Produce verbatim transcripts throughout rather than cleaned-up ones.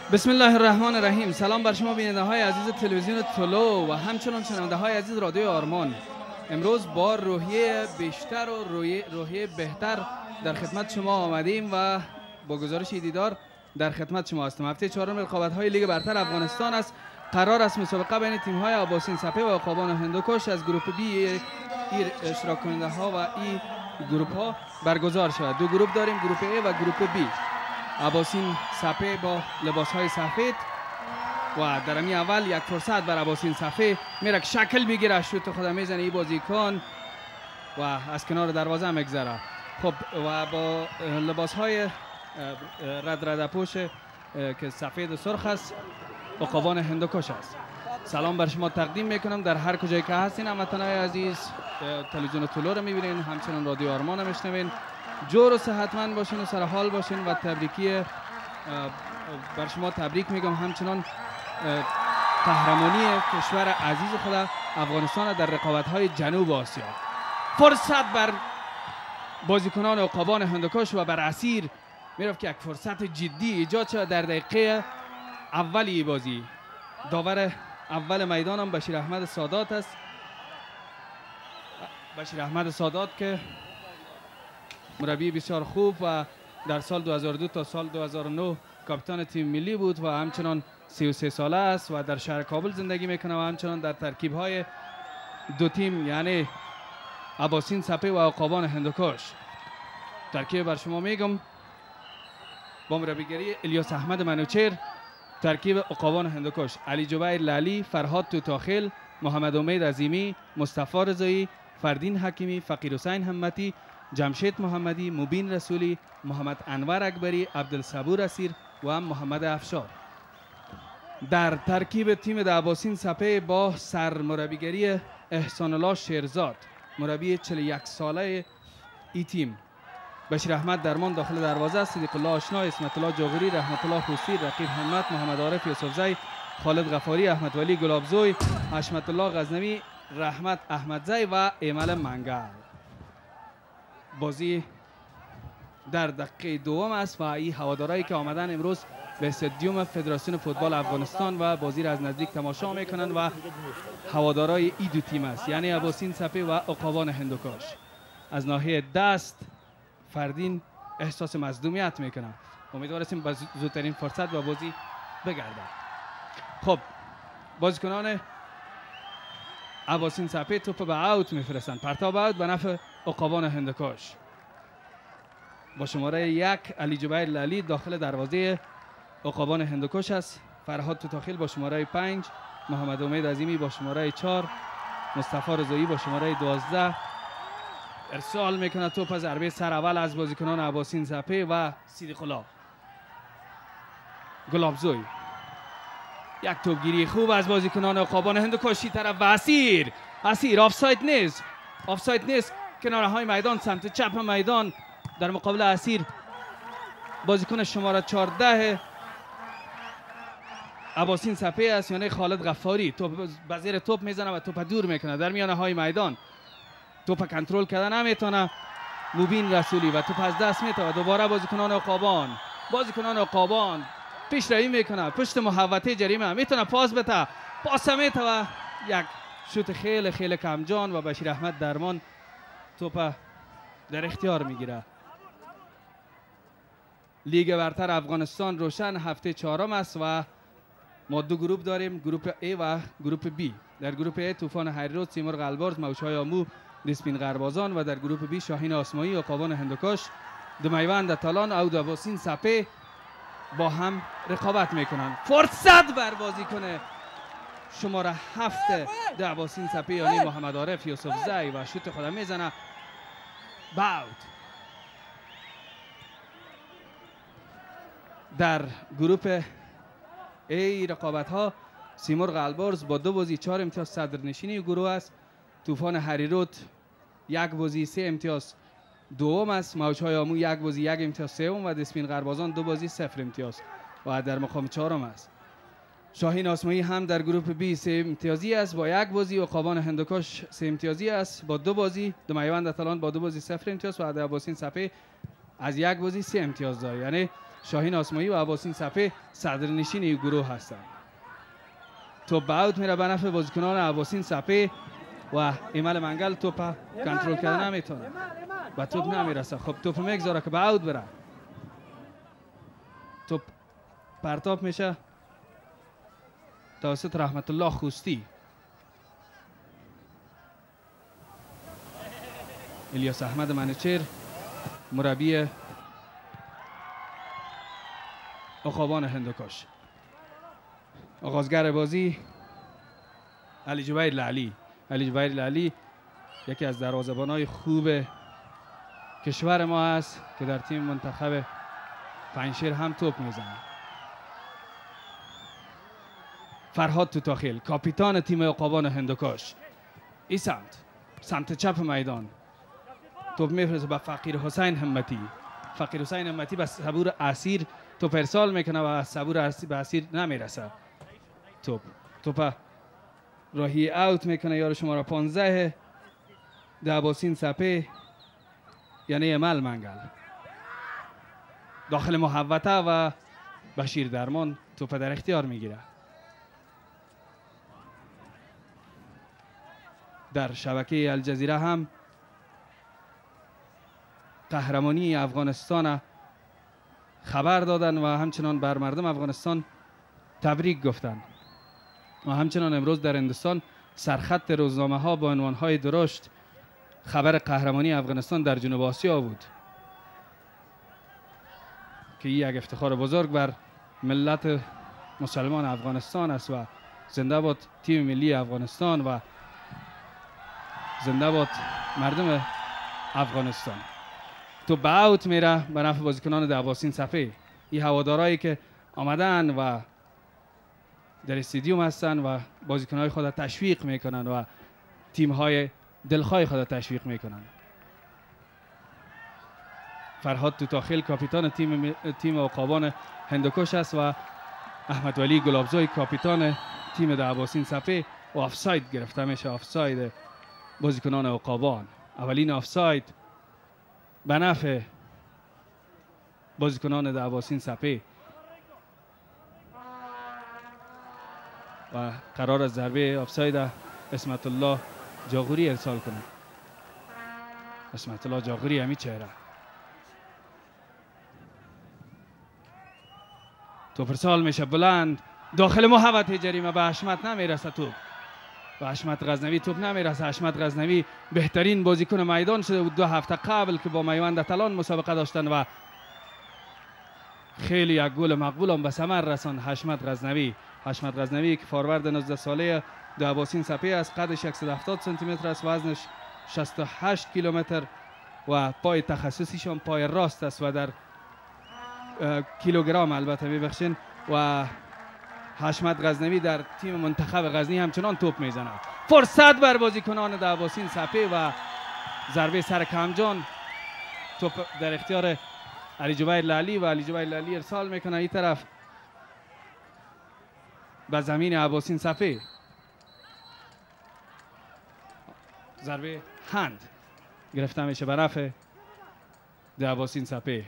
بسم الله الرحمن الرحیم. سلام بر شما بیننده های عزیز تلویزیون طلوع و همچنان شنونده های عزیز رادیو آرمان. امروز با روحیه بیشتر و روحیه, روحیه بهتر در خدمت شما آمدیم و با گزارش دیدار در خدمت شما هستیم. هفته چهارم رقابت های لیگ برتر افغانستان است. قرار است مسابقه بین تیم های آباسین سپه و عقابان هندوکش از گروه بی ای اشتراک کننده ها و ای گروپ ها برگزار شود. دو گروه داریم، گروه ای و گروه بی. آباسین سپه با لباس های سفید و در امی اول یک فرصت بر آباسین سپه میره که شکل بگیره، شوت خود میزنه ای بازیکن و از کنار دروازه میگذره. خب و با لباس های رد رد پوش که سفید و سرخ است عقابان هندوکش است. سلام بر شما تقدیم میکنم در هر کجایی که هستین. هموطنان عزیز تلویزیون طلوع رو میبینین، همچنان رادیو آرمان رو میشنوین. جور و صحتمند باشین و سر حال باشین و تبریکی بر شما تبریک میگم. همچنان قهرمانی کشور عزیز خود افغانستان در رقابت‌های جنوب آسیا. فرصت بر بازیکنان عقابان هندوکش و بر اسیر میرفت که یک فرصت جدی ایجاد شد در دقیقه اولی بازی. داور اول میدان هم بشیر احمد سادات است. بشیر احمد سادات که مربی بسیار خوب و در سال دو هزار و دو تا سال دو هزار و نه کاپیتان تیم ملی بود و همچنان سی و سه ساله است و در شهر کابل زندگی میکنه و همچنان در ترکیب های دو تیم یعنی آباسین سپه و عقابان هندوکش ترکیب بر شما میگم. با مربیگری الیاس احمد منوچهر. ترکیب عقابان هندوکش: علی جبیر لالی، فرهاد توتاخیل، محمد امید عظیمی، مصطفی رضایی، فردین حکیمی، فقیر حسین همتی، جمشید محمدی، مبین رسولی، محمد انور اکبری، عبدالصبور اسیر و هم محمد افشار. در ترکیب تیم آباسین سپه با سرمربیگری احسان الله شیرزاد، مربی چهل و یک ساله ای تیم. بشیر احمد درمان داخل دروازه است. صدیق الله آشنا، اسمت الله جاغوری، رحمت الله خوسی، رقیب همت، محمد عارف یوسفزی، خالد غفاری، احمد ولی گلابزوی، حشمت الله غزنوی، رحمت احمدزی و ایمل منگل. بازی در دقیقه دوم است و این هوادارایی که آمدن امروز به استادیوم فدراسیون فوتبال افغانستان و بازی را از نزدیک تماشا میکنند و هوادارای این دو تیم است یعنی آباسین سپه و عقابان هندوکش. از ناحیه دست فردین احساس مظلومیت میکنه. امیدوار هستیم با زودترین فرصت و بازی بگردد. خب بازیکنان آباسین سپه توپ به اوت میفرستند. پرتاب اوت به نفع عقابان هندوکش. با شماره یک علی جبیر لالی داخل دروازه عقابان هندوکش است. فرهاد توتاخیل با شماره پنج، محمد امید عظیمی با شماره چهار، مصطفی رضایی با شماره دوازده. ارسال میکنه توپ از ضربه سر اول از بازیکنان آباسین سپه و صدیق الله گلابزوی. یک توپگیری خوب از بازیکنان عقابان هندوکشی طرف و اسیر. اسیر آفساید نیست. آفساید نیست. کناره های میدان سمت چپ میدان در مقابل اسیر بازیکن شماره چهارده آباسین سپه است یعنی خالد غفاری. توپ بزیر توپ میزنه و توپ دور میکنه در میانه های میدان. توپ کنترل کردن نمیتونه مبین رسولی و توپ از دست میتونه. دوباره بازیکنان عقابان بازیکنان عقابان پیشروی میکنه پشت محوطه جریمه. میتونه پاس بده، پاس میته و یک شوت خیلی خیلی کمجان و بشیر احمد درمان توپ در اختیار میگیره. لیگ برتر افغانستان روشن هفته چهارم است و ما دو گروه داریم، گروه A و گروه B. در گروه A طوفان هریرود، سیمرغ البرز، موشهای آمو، دسپین غربازان و در گروه B شاهین آسمایی، عقابان هندوکش، دمیوند تالان او آباسین سپه با هم رقابت میکنند. فرصت بر بازیکن شماره هفت آباسین سپه یعنی محمد عارف یوسفزی و شوت خود میزنه باوت. در گروه ای رقابت ها سیمرغ البرز با دو بازی چهار امتیاز صدرنشینی گروه است. طوفان هریرود یک بازی سه امتیاز دوم است. موجهای آمو یک بازی یک امتیاز سوم و دسپین غربازان دو بازی صفر امتیاز و در مقام چهارم است. شاهین آسمایی هم در گروه بی سه امتیازی است با یک بازی. عقابان هندوکش سه امتیازی است با دو بازی. دمیوند تالان با دو بازی صفر امتیاز و آباسین سپه از یک بازی سه امتیاز داره، یعنی شاهین آسمایی و عباسین صفی صدرنشین این گروه هستند. توپ به اوت میره به نفع بازیکنان عباسین صفی و ایمل منگل توپ کنترل کردن نمیتونه و توپ نمیرسه. خب توپ میگذاره که به اوت بره. توپ پرتاب میشه توسط رحمت الله خوستی. الیاس احمد منوچهر مربی عقابان هندوکش. آغازگر بازی علی جبیر لعلی. علی جبیر لعلی یکی از دروازه‌بان‌های خوب کشور ما است که در تیم منتخب پنجشیر هم توپ میزنه. فرهاد توتاخیل کاپیتان تیم عقابان هندوکش. این سمت سمت چپ میدان توپ میفرسته به فقیر حسین همتی. فقیر حسین همتی به صبور اسیر توپ ارسال میکنه و صبور به اسیر نمیرسه. توپ توپ راهی اوت میکنه یار شماره پانزده عباسین صفی یعنی امل منگل. داخل محوطه و بشیر درمان توپ در اختیار میگیره. در شبکه الجزیره هم قهرمانی افغانستان خبر دادن و همچنان بر مردم افغانستان تبریک گفتن و همچنان امروز در هندوستان سرخط روزنامه ها با عنوان های درشت خبر قهرمانی افغانستان در جنوب آسیا بود که یک افتخار بزرگ بر ملت مسلمان افغانستان است و زنده باد تیم ملی افغانستان و زنده باد مردم افغانستان. تو به اوت میره به نفع بازیکنان د عباسین صفی. این هوادارایی که آمدن و در استادیوم هستن و بازیکنهای خود تشویق میکنن و تیم های دلخواه خود تشویق میکنن. فرهاد توتاخیل کاپیتان تیم تیم عقابان هندوکش است و احمد ولی گلابزوی کاپیتان تیم د عباسین صفی و آفساید گرفته میشه. آفساید بازیکنان عقابان. اولین آفساید به نفع بازیکنان د عباسین صفی و قرار از ضربه آفساید اسمت الله جاغوری ارسال کنه. اسمت الله جاغوری همی چهره توپ ارسال میشه بلند داخل محوطه جریمه به حشمت نمیرسه. توپ به حشمت غزنوی توپ نمیرسه. حشمت غزنوی بهترین بازیکن میدان شده بود دو هفته قبل که با میوند تلان مسابقه داشتن و خیلی یک گل مقبول هم به ثمر رسان. حشمت غزنوی حشمت غزنوی که فاروارد نوزده ساله د عباسین صفی است. قدش صد و هفتاد سانتی متر است. وزنش شصت و هشت کیلومتر و پای تخصصیشان پای راست است و در کیلوگرم البته میبخشین و حشمت غزنوی در تیم منتخب غزنی همچنان توپ میزنه. فرصت بر بازیکنان د عباسین صفی و ضربه سر کمجان. توپ در اختیار علی جبیر لعلی و علی جبیر لعلی ارسال میکنه این طرف به زمین عباسین صفی. ضربه هند گرفته میشه به نفع د عباسین صفی.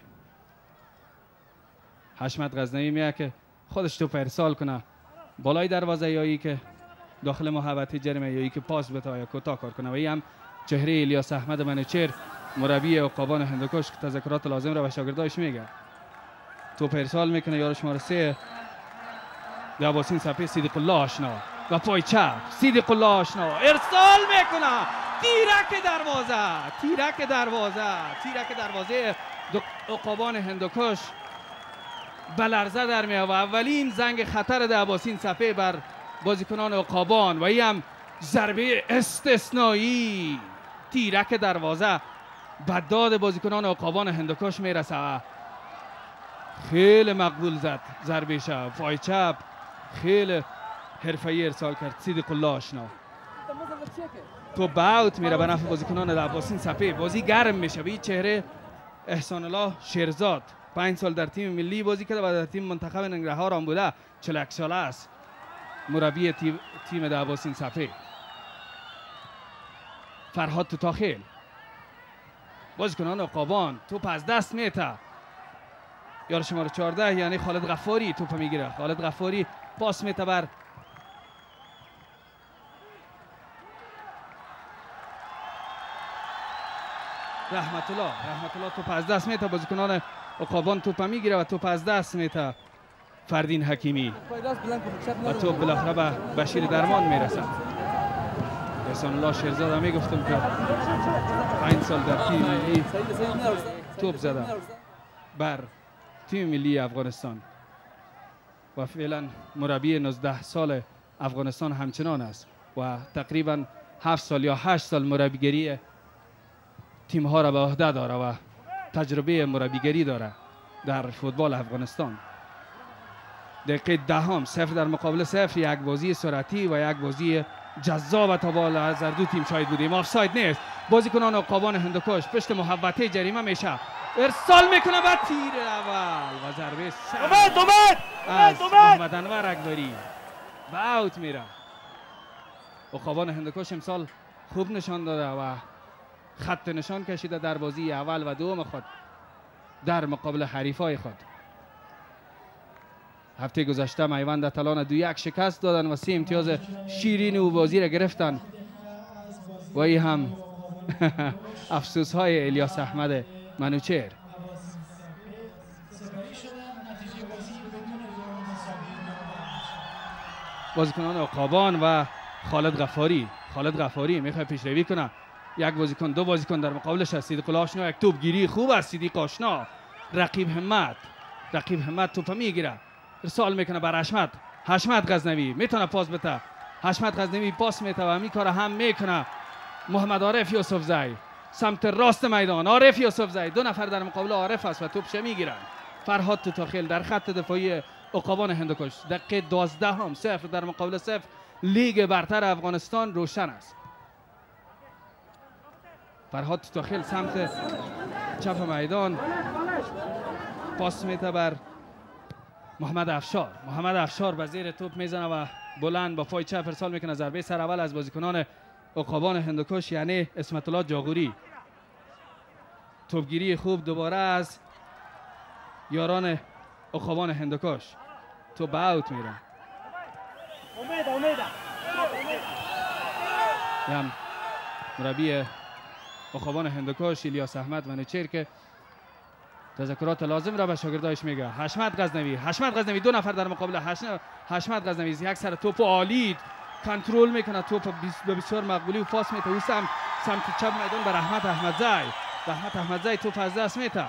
حشمت غزنوی میگه که خودش توپ ارسال کنه بالای دروازه یا ای که داخل محوطه جریمه یا ای که پاس بده یا کوتاه کار کنه. و این هم چهره الیاس احمد منوچهر مربی عقابان هندوکش که تذکرات لازم را به شاگرداش میگه. توپ ارسال میکنه یار شماره سه د عباسین صفی صدیق الله آشنا و پای چپ صدیق الله آشنا ارسال میکنه. تیرک دروازه تیرک دروازه تیرک دروازه عقابان هندوکش به لرزه در میاد و اولین زنگ خطر د عباسین صفی بر بازیکنان عقابان و این هم ضربه استثنایی تیرک دروازه به داد بازیکنان عقابان هندوکش میرسه. خیلی مقبول زد ضربه شب پای چپ خیلی حرفه‌ای ارسال کرد صدیق الله آشنا. تو به اوت میره به نفع بازیکنان د عباسین صفی. بازی گرم میشه. به چهره احسان الله شیرزاد پنج سال در تیم ملی بازی کرده و در تیم منتخب ننگرهار هم بوده. چهل و یک ساله است مربی تیم تیم د عباسین صفی. فرهاد توتاخیل بازیکنان عقابان توپ از دست میته. یار شماره چهارده یعنی خالد غفاری توپ میگیره. خالد غفاری پاس میته بر رحمت الله. رحمت الله توپ از دست میته. بازیکنان عقابان توپ میگیره و توپ از دست میته. فردین حکیمی و توپ بالاخره به بشیر درمان میرسد. احسان الله شیرزاده میگفتم که پنج سال در تیم ملی توپ زده بر تیم ملی افغانستان و فعلا مربی نوزده سال افغانستان همچنان است و تقریبا هفت سال یا هشت سال مربیگری تیم ها را به عهده داره و تجربه مربیگری داره در فوتبال افغانستان. دقیقه دهم صفر در مقابل صفر، یک بازی سرعتی و یک بازی جذاب تا بالا از دو تیم شاهد بودیم. آفساید نیست. بازیکنان عقابان هندوکش پشت محوطه جریمه میشه، ارسال میکنه و تیر اول و ضربه سر از محمد انور اکبری و اوت میره. عقابان هندوکش امسال خوب نشان داده و خط نشان کشیده در بازی اول و دوم خود در مقابل حریفای خود. هفته گذشته میوند اتلان دو یک شکست دادن و سه امتیاز شیرین او بازی را گرفتن و این هم افسوس های الیاس احمد منوچهر. بازیکنان عقابان و خالد غفاری. خالد غفاری میخواد پیشروی کنه. یک بازیکن دو بازیکن در مقابلش است. صدیق آشنا یک توپ گیری خوب است. صدیق آشنا رقیب همت رقیب همت توپ میگیره، ارسال میکنه بر حشمت. حشمت غزنوی میتونه پاس بده. حشمت غزنوی پاس میده و همین کار هم میکنه محمد عارف یوسفزی سمت راست میدان. عارف یوسفزی دو نفر در مقابل عارف است و توپش میگیرن. فرهاد توتاخیل در خط دفاعی عقابان هندوکش. دقیقه دوازده هم صفر در مقابل صفر. لیگ برتر افغانستان روشن است. فرهاد توتاخیل سمت چپ میدان پاس میده بر محمد افشار. محمد افشار به زیر توپ میزنه و بلند با پای چپ ارسال میکنه. ضربه سر اول از بازیکنان عقابان هندوکش یعنی اسمت الله جاغوری. توپگیری خوب دوباره از یاران عقابان هندوکش. تو به اوت میره. امید امید هم مربی عقابان هندوکش الیاس احمد منوچهر که تذکرات لازم را به شاگردایش میگه. حشمت غزنوی. حشمت غزنوی دو نفر در مقابل حشمت غزنوی. یک سر توپ عالی کنترل میکنه. توپ به بسیار مقبولی و پاس میده. او سمت سمت چپ میدان به رحمت احمدزی. رحمت احمدزی توپ از دست میده.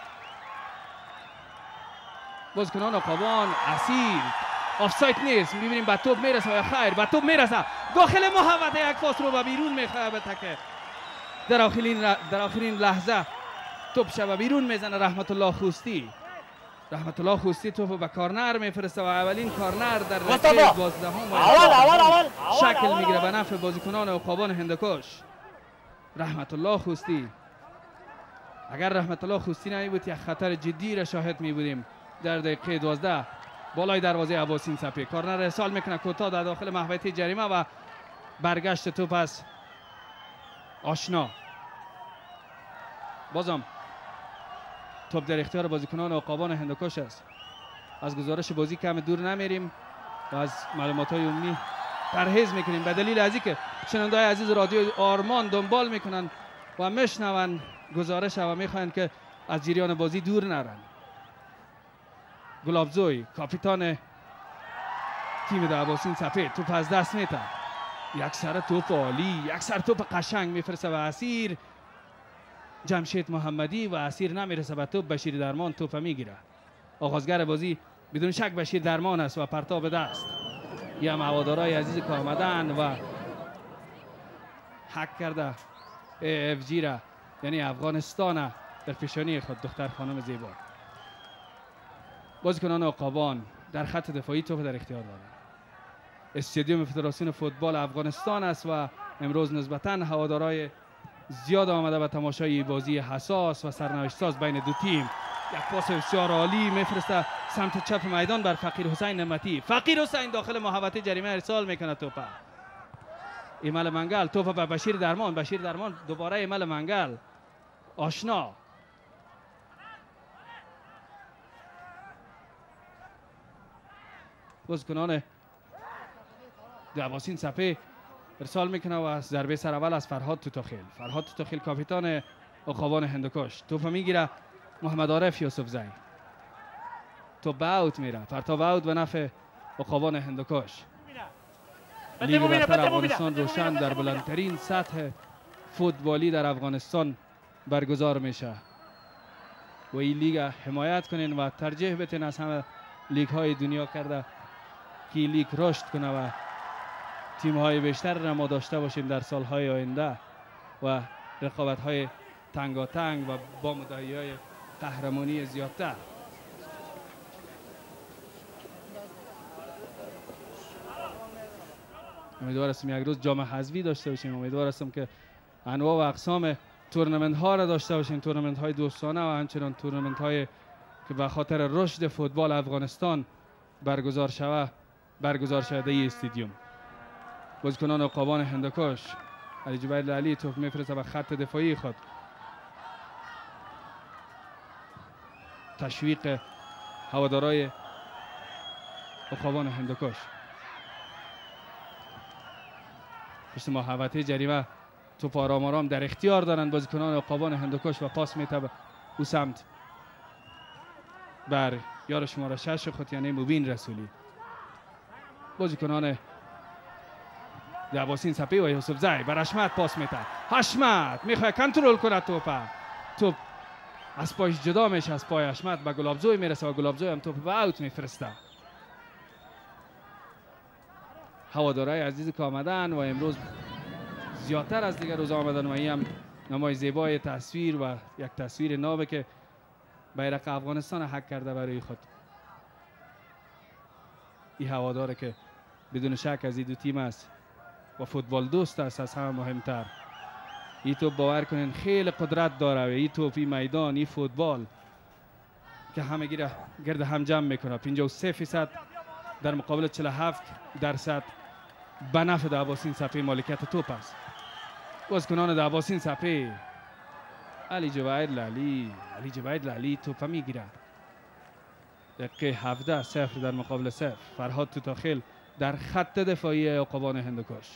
بازیکنان عقابان اسیر. آفساید نیست. میبینیم به توپ میرسه یا خیر به توپ میرسه. داخل محوطه یک پاس رو به بیرون میخواد بتکه. در آخرین در آخرین لحظه توپ شب بیرون میزنه رحمت الله خوستی. رحمت الله خوستی توپ به کارنر میفرسته و اولین کارنر در رقیب دوازدهم شکل میگیره به نفع بازیکنان عقابان هندوکش. رحمت الله خوستی. اگر رحمت الله خوستی نمی بود یک خطر جدی را شاهد می بودیم در دقیقه دوازده بالای دروازه عباسین سپی. کارنر ارسال میکنه کوتاه در داخل محوطه جریمه و برگشت توپ از آشنا. بازم توپ در اختیار بازیکنان عقابان هندوکش است. از گزارش بازی کم دور نمیریم و از معلومات های عمومی پرهیز میکنیم به دلیل از اینکه شنونده های عزیز رادیو آرمان دنبال میکنن و میشنون گزارش و میخواین که از جریان بازی دور نرن. گلابزوی کاپیتان تیم دعباسین سفید توپ از دست میته. یک سر توپ عالی، یک سر توپ قشنگ میفرسته و اسیر جمشید محمدی و اسیر نمیرسه به توپ. بشیر درمان توپ میگیره. آغازگر بازی بدون شک بشیر درمان است و پرتاب دست. یا هوادارهای عزیز که آمدن و حق کرده اف جی را یعنی افغانستان در پیشانی خود دختر خانم زیبا. بازیکنان عقابان در خط دفاعی توپ در اختیار دارند. استادیوم فدراسیون فوتبال افغانستان است و امروز نسبتاً هوادارهای زیاد آمده به تماشای بازی حساس و سرنوشت ساز بین دو تیم. یک پاس بسیار عالی میفرسته سمت چپ میدان بر فقیر حسین نعمتی. فقیر حسین داخل محوطه جریمه ارسال میکنه توپ. ایمل منگل توپ به بشیر درمان. بشیر درمان دوباره ایمل منگل آشنا. بازیکنان دعواسین سپه ارسال میکنه و از ضربه سر اول از فرهاد توتاخیل. فرهاد توتاخیل کاپیتان عقابان هندوکش. توپ میگیره محمد عارف یوسفزی. توپ به اوت میره. پرتاب اوت به نفع عقابان هندوکش. لیگ برتر افغانستان روشن در بلندترین سطح فوتبالی در افغانستان برگزار میشه و این لیگ حمایت کنین و ترجیح بتین از همه لیگ های دنیا کرده که لیگ رشد کنه و تیم های بیشتر را ما داشته باشیم در سال های آینده و رقابت های تنگاتنگ و با مدعی های قهرمانی زیادتر. امیدوار هستم یک روز جام حذفی داشته باشیم. امیدوار هستم که انواع و اقسام تورنمنت ها را داشته باشیم، تورنمنت های دوستانه و همچنان تورنمنت های که به خاطر رشد فوتبال افغانستان برگزار شود برگزار شده ای استادیوم. بازیکنان عقابان هندوکش. علی جبیر علی توپ میفرسته به خط دفاعی خود. تشویق هوادارای عقابان هندوکش. پشت محوطه جریمه توپ آرام آرام در اختیار دارند بازیکنان عقابان هندوکش و پاس میته به او سمت بر یار شماره شش خود یعنی مبین رسولی. بازیکنان دعواسین سپه و یوسفزی بر حشمت پاس میته. حشمت میخواد کنترل کنه توپ. توپ از پایش جدا میشه از پای حشمت به گلابزوی میرسه و گلابزوی هم توپ به اوت میفرسته. هوادارهای عزیز که آمدن و امروز زیادتر از دیگر روز آمدن و این هم نمای زیبای تصویر و یک تصویر نابه که بیرق افغانستان حک کرده برای خود. این هواداره که بدون شک از این دو تیم است و فوتبال دوست است. از همه مهمتر این توپ باور کنین خیلی قدرت داره و این توپ این میدان این فوتبال که همه گیره گرد هم جمع میکنه. پنجاه و سه فیصد در مقابل چهل و هفت درصد به نفع دعواسین سپه مالکیت توپ است. بازیکنان دعواسین سپه علی جواهر لالی علی جواهر لالی توپ میگیره. دقیقه هفده صفر در مقابل صفر. فرهاد توتاخیل در خط دفاعی عقابان هندوکش.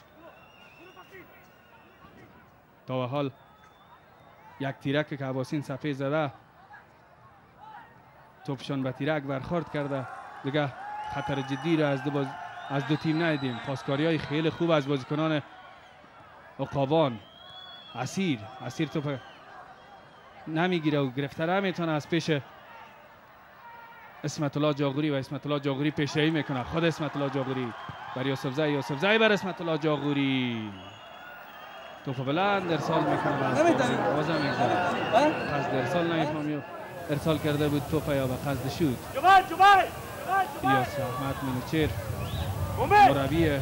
تا به حال یک تیرک که عباسین سپه زده توپشان به تیرک برخورد کرده. دیگه خطر جدی را از دو, باز... از دو تیم ندیدیم. پاسکاری های خیلی خوب از بازیکنان عقابان. اسیر اسیر توپ نمیگیره و گرفتره میتونه از پیش اسمت الله جاغوری و اسمت الله جاغوری پیشروی میکنه. خود اسمت الله جاغوری بر یوسفزی یوسفزی بر اسمت الله جاغوری. توپ بلند ارسال میکنه. بازم میگذاره. قصد ارسال نمیفهمی ارسال کرده بود توپ یا به قصد شوت. الیاس احمد منوچهر مربی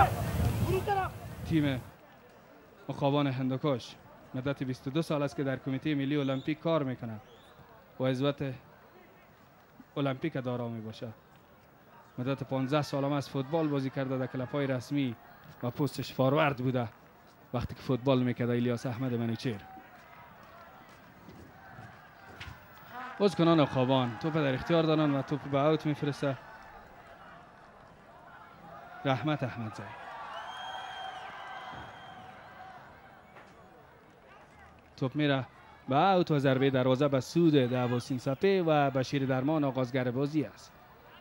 تیم عقابان هندوکش مدت بیست و دو سال است که در کمیته ملی المپیک کار میکنه و عضویت المپیک دارا می باشه. مدت پانزده سال هم از فوتبال بازی کرده در کلپ‌های رسمی و پستش فاروارد بوده وقتی که فوتبال میکرده. الیاس احمد منوچهر. بازیکنان عقابان توپ در اختیار دارن و توپ به اوت میفرسته رحمت احمدزی. توپ میره به اوت و ضربه دروازه به سود دعواسین سپه و بشیر درمان آغازگر بازی است.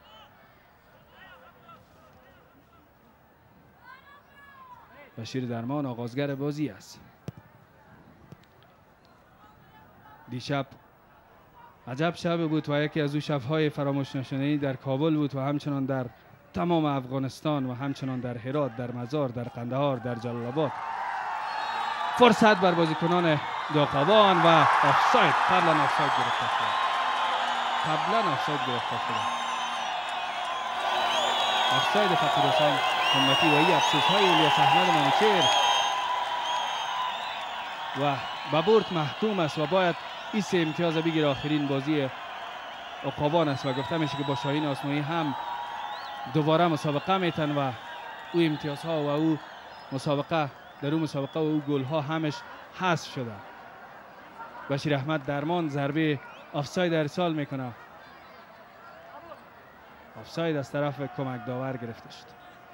بشیر درمان آغازگر بازی است. دیشب عجب شب بود و یکی از او شب‌های فراموش نشدنی در کابل بود و همچنان در تمام افغانستان و همچنان در هرات، در مزار، در قندهار، در جلال آباد. فرصت بر بازیکنان عقابان و آفساید. قبلا آفساید گرفته شده. قبلا آفساید گرفته شده. آفساید فقیر حسین همتی و ای افسوس های الیاس احمد منوچهر و به برد محکوم است و باید این سه امتیاز بگیر. آخرین بازی عقابان است و گفته میشه که با شاهین آسمایی هم دوباره مسابقه میتن و او امتیازها و او مسابقه در اون مسابقه و او گل ها همش حذف شده. بشیر احمد درمان ضربه آفساید ارسال میکنه. آفساید از طرف کمک داور گرفته شد.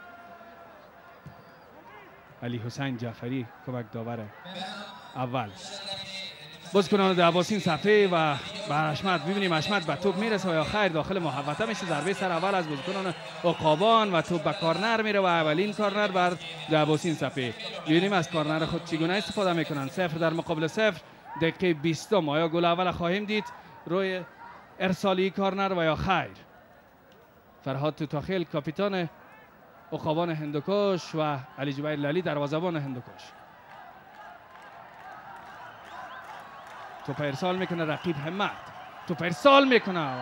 علی حسین جعفری کمک داور اول. بازیکنان دعواسین صفحه و بر حشمت ببینیم حشمت به توپ میرسه و یا خیر داخل محوطه میشه. ضربه سر اول از بازیکنان عقابان و توپ به کارنر میره و اولین کارنر بر دعواسین صفحه. ببینیم از کارنر خود چگونه استفاده میکنن. صفر در مقابل صفر. دقیقه بیستم. آیا گل اول خواهیم دید روی ارسالی کارنر و یا خیر؟ فرهاد توتاخیل کاپیتان عقابان هندوکش و علی جبیر لالی دروازه‌بان هندوکش. توپ ارسال میکنه رقیب همت. توپ ارسال میکنه و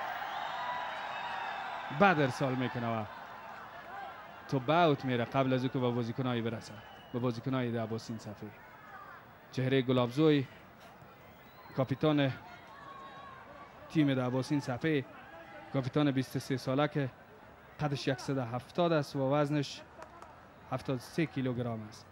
بعد ارسال میکنه و توپ اوت میره قبل از اینکه به بازیکنای برسه، به بازیکنای دعواسین صفحه. چهره گلابزوی کاپیتان تیم دعواسین صفحه، کاپیتان بیست و سه ساله که قدش صد و هفتاد است و وزنش هفتاد و سه کیلوگرم است.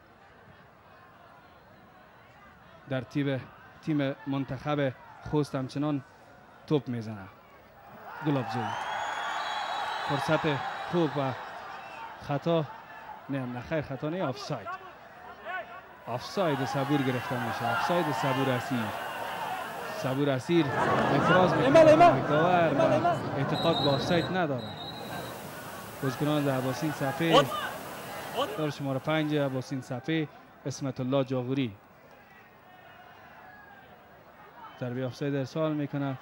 در تیم تیم منتخب خوست همچنان توپ میزنه. گلابزوی فرصت توپ و خطا، نه نه خیر خطا نه، آفساید. آفساید صبور گرفته میشه. آفساید صبور اسیر. صبور اسیر اعتراض میکنه داور و اعتقاد به آفساید نداره. بازیکنان دعواسین صفحه در شماره پنج دعواسین صفحه اسمت الله جاغوری ضربه آفساید ارسال میکنه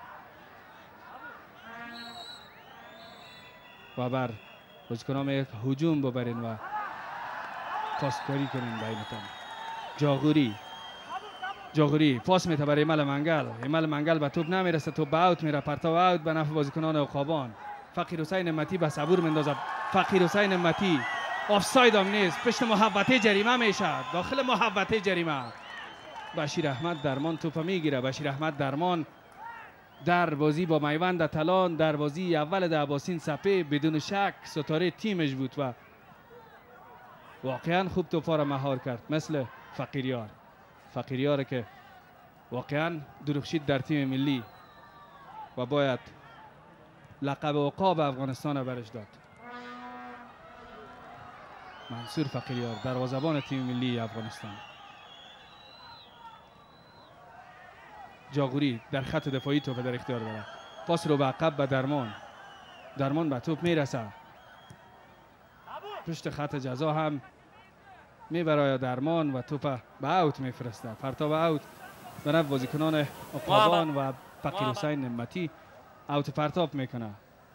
و بر بازیکنان یک هجوم ببرین و پاسکاری کنین بینتان. جاغوری جاغوری پاس میته برای ایمل منگل. ایمل منگل به توپ نمیرسه. توپ به اوت میره. پرتاب اوت به نفع بازیکنان عقابان. فقیر حسین امتی به صبور میندازد. فقیر حسین امتی آفساید هم نیست. پشت محوطه جریمه میشه. داخل محوطه جریمه. بشیر احمد درمان توپ میگیره. بشیر احمد درمان در بازی با میوند تلان، در بازی اول دعواسین صفحه بدون شک ستاره تیمش بود و واقعا خوب توپا را مهار کرد، مثل فقیریار. فقیریار که واقعا درخشید در تیم ملی و باید لقب عقاب افغانستان برش داد. منصور فقیریار دروازه‌بان تیم ملی افغانستان. جاغوری در خط دفاعی توپ در اختیار داره. پاس رو به عقب به درمان. درمان به توپ میرسه. پشت خط جزا هم میبره درمان و توپ به اوت میفرسته. پرتاب اوت به نفع بازیکنان عقابان و فقیر حسین نعمتی. اوت پرتاب میکنه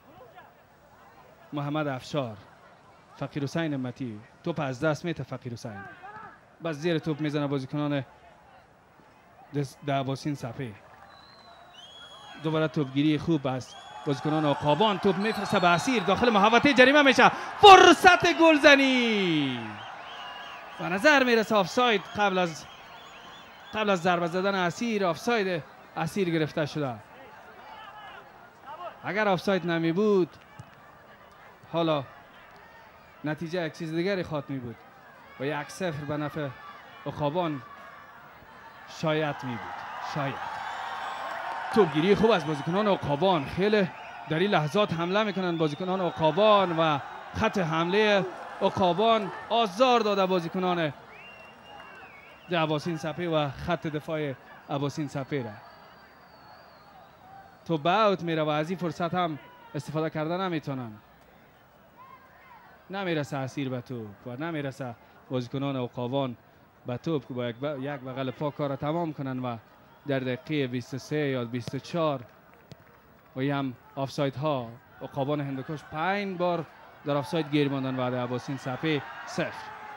محمد افشار. فقیر حسین نعمتی توپ از دست میته. فقیر حسین بس زیر توپ میزنه بازیکنان دعواسین صفحه. دوباره توپگیری خوب است بازیکنان عقابان. توپ میفرسته به اسیر. داخل محوطه جریمه میشه. فرصت گلزنی و نظر میرسه آفساید قبل از قبل از ضربه زدن اسیر. آفساید اسیر گرفته شده. اگر آفساید نمی بود حالا نتیجه یک چیز دیگری خواهد می بود و یک صفر به نفع عقابان شاید می بود. شاید. توپگیری خوب از بازیکنان عقابان. خیلی در این لحظات حمله میکنن بازیکنان عقابان و خط حمله عقابان آزار داده بازیکنان دعواسین صفحه و خط دفاع عباسین صفحه را. توپ به اوت میره و از این فرصت هم استفاده کرده نمیتونن. نمیرسه اسیر به توپ و نمیرسه بازیکنان عقابان به توپ که با یک بغل پا کار را تمام کنن و در دقیقه بیست و سه یا بیست و چهار و هم آفساید ها عقابان هندوکش پنج بار در آفساید گیر ماندن و عباسین صفحه صفر.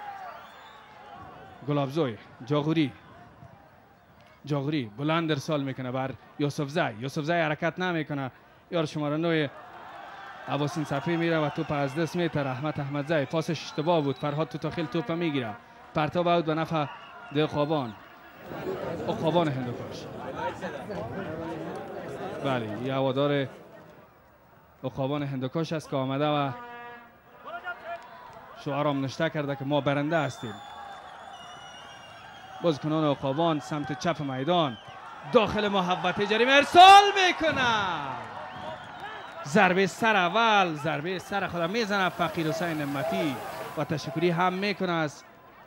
گلابزوی جاغوری جاغوری بلند ارسال میکنه بر یوسف زای. یوسف زای حرکت نمیکنه. یار شماره نو عباسین صفحه میره و توپ از دست میتره. رحمت احمد زای پاسش اشتباه بود. فرهاد توتاخیل توپ میگیره. پرتاب اوت به نفع عقابان عقابان هندوکش. بله یه هوادار عقابان هندوکش است که آمده و شعارام نشته کرده که ما برنده هستیم. بازیکنان عقابان سمت چپ میدان. داخل محوطه جریمه ارسال میکنه. ضربه سر اول، ضربه سر خودم میزنه فقیر حسین نعمتی و تشکری هم میکنه از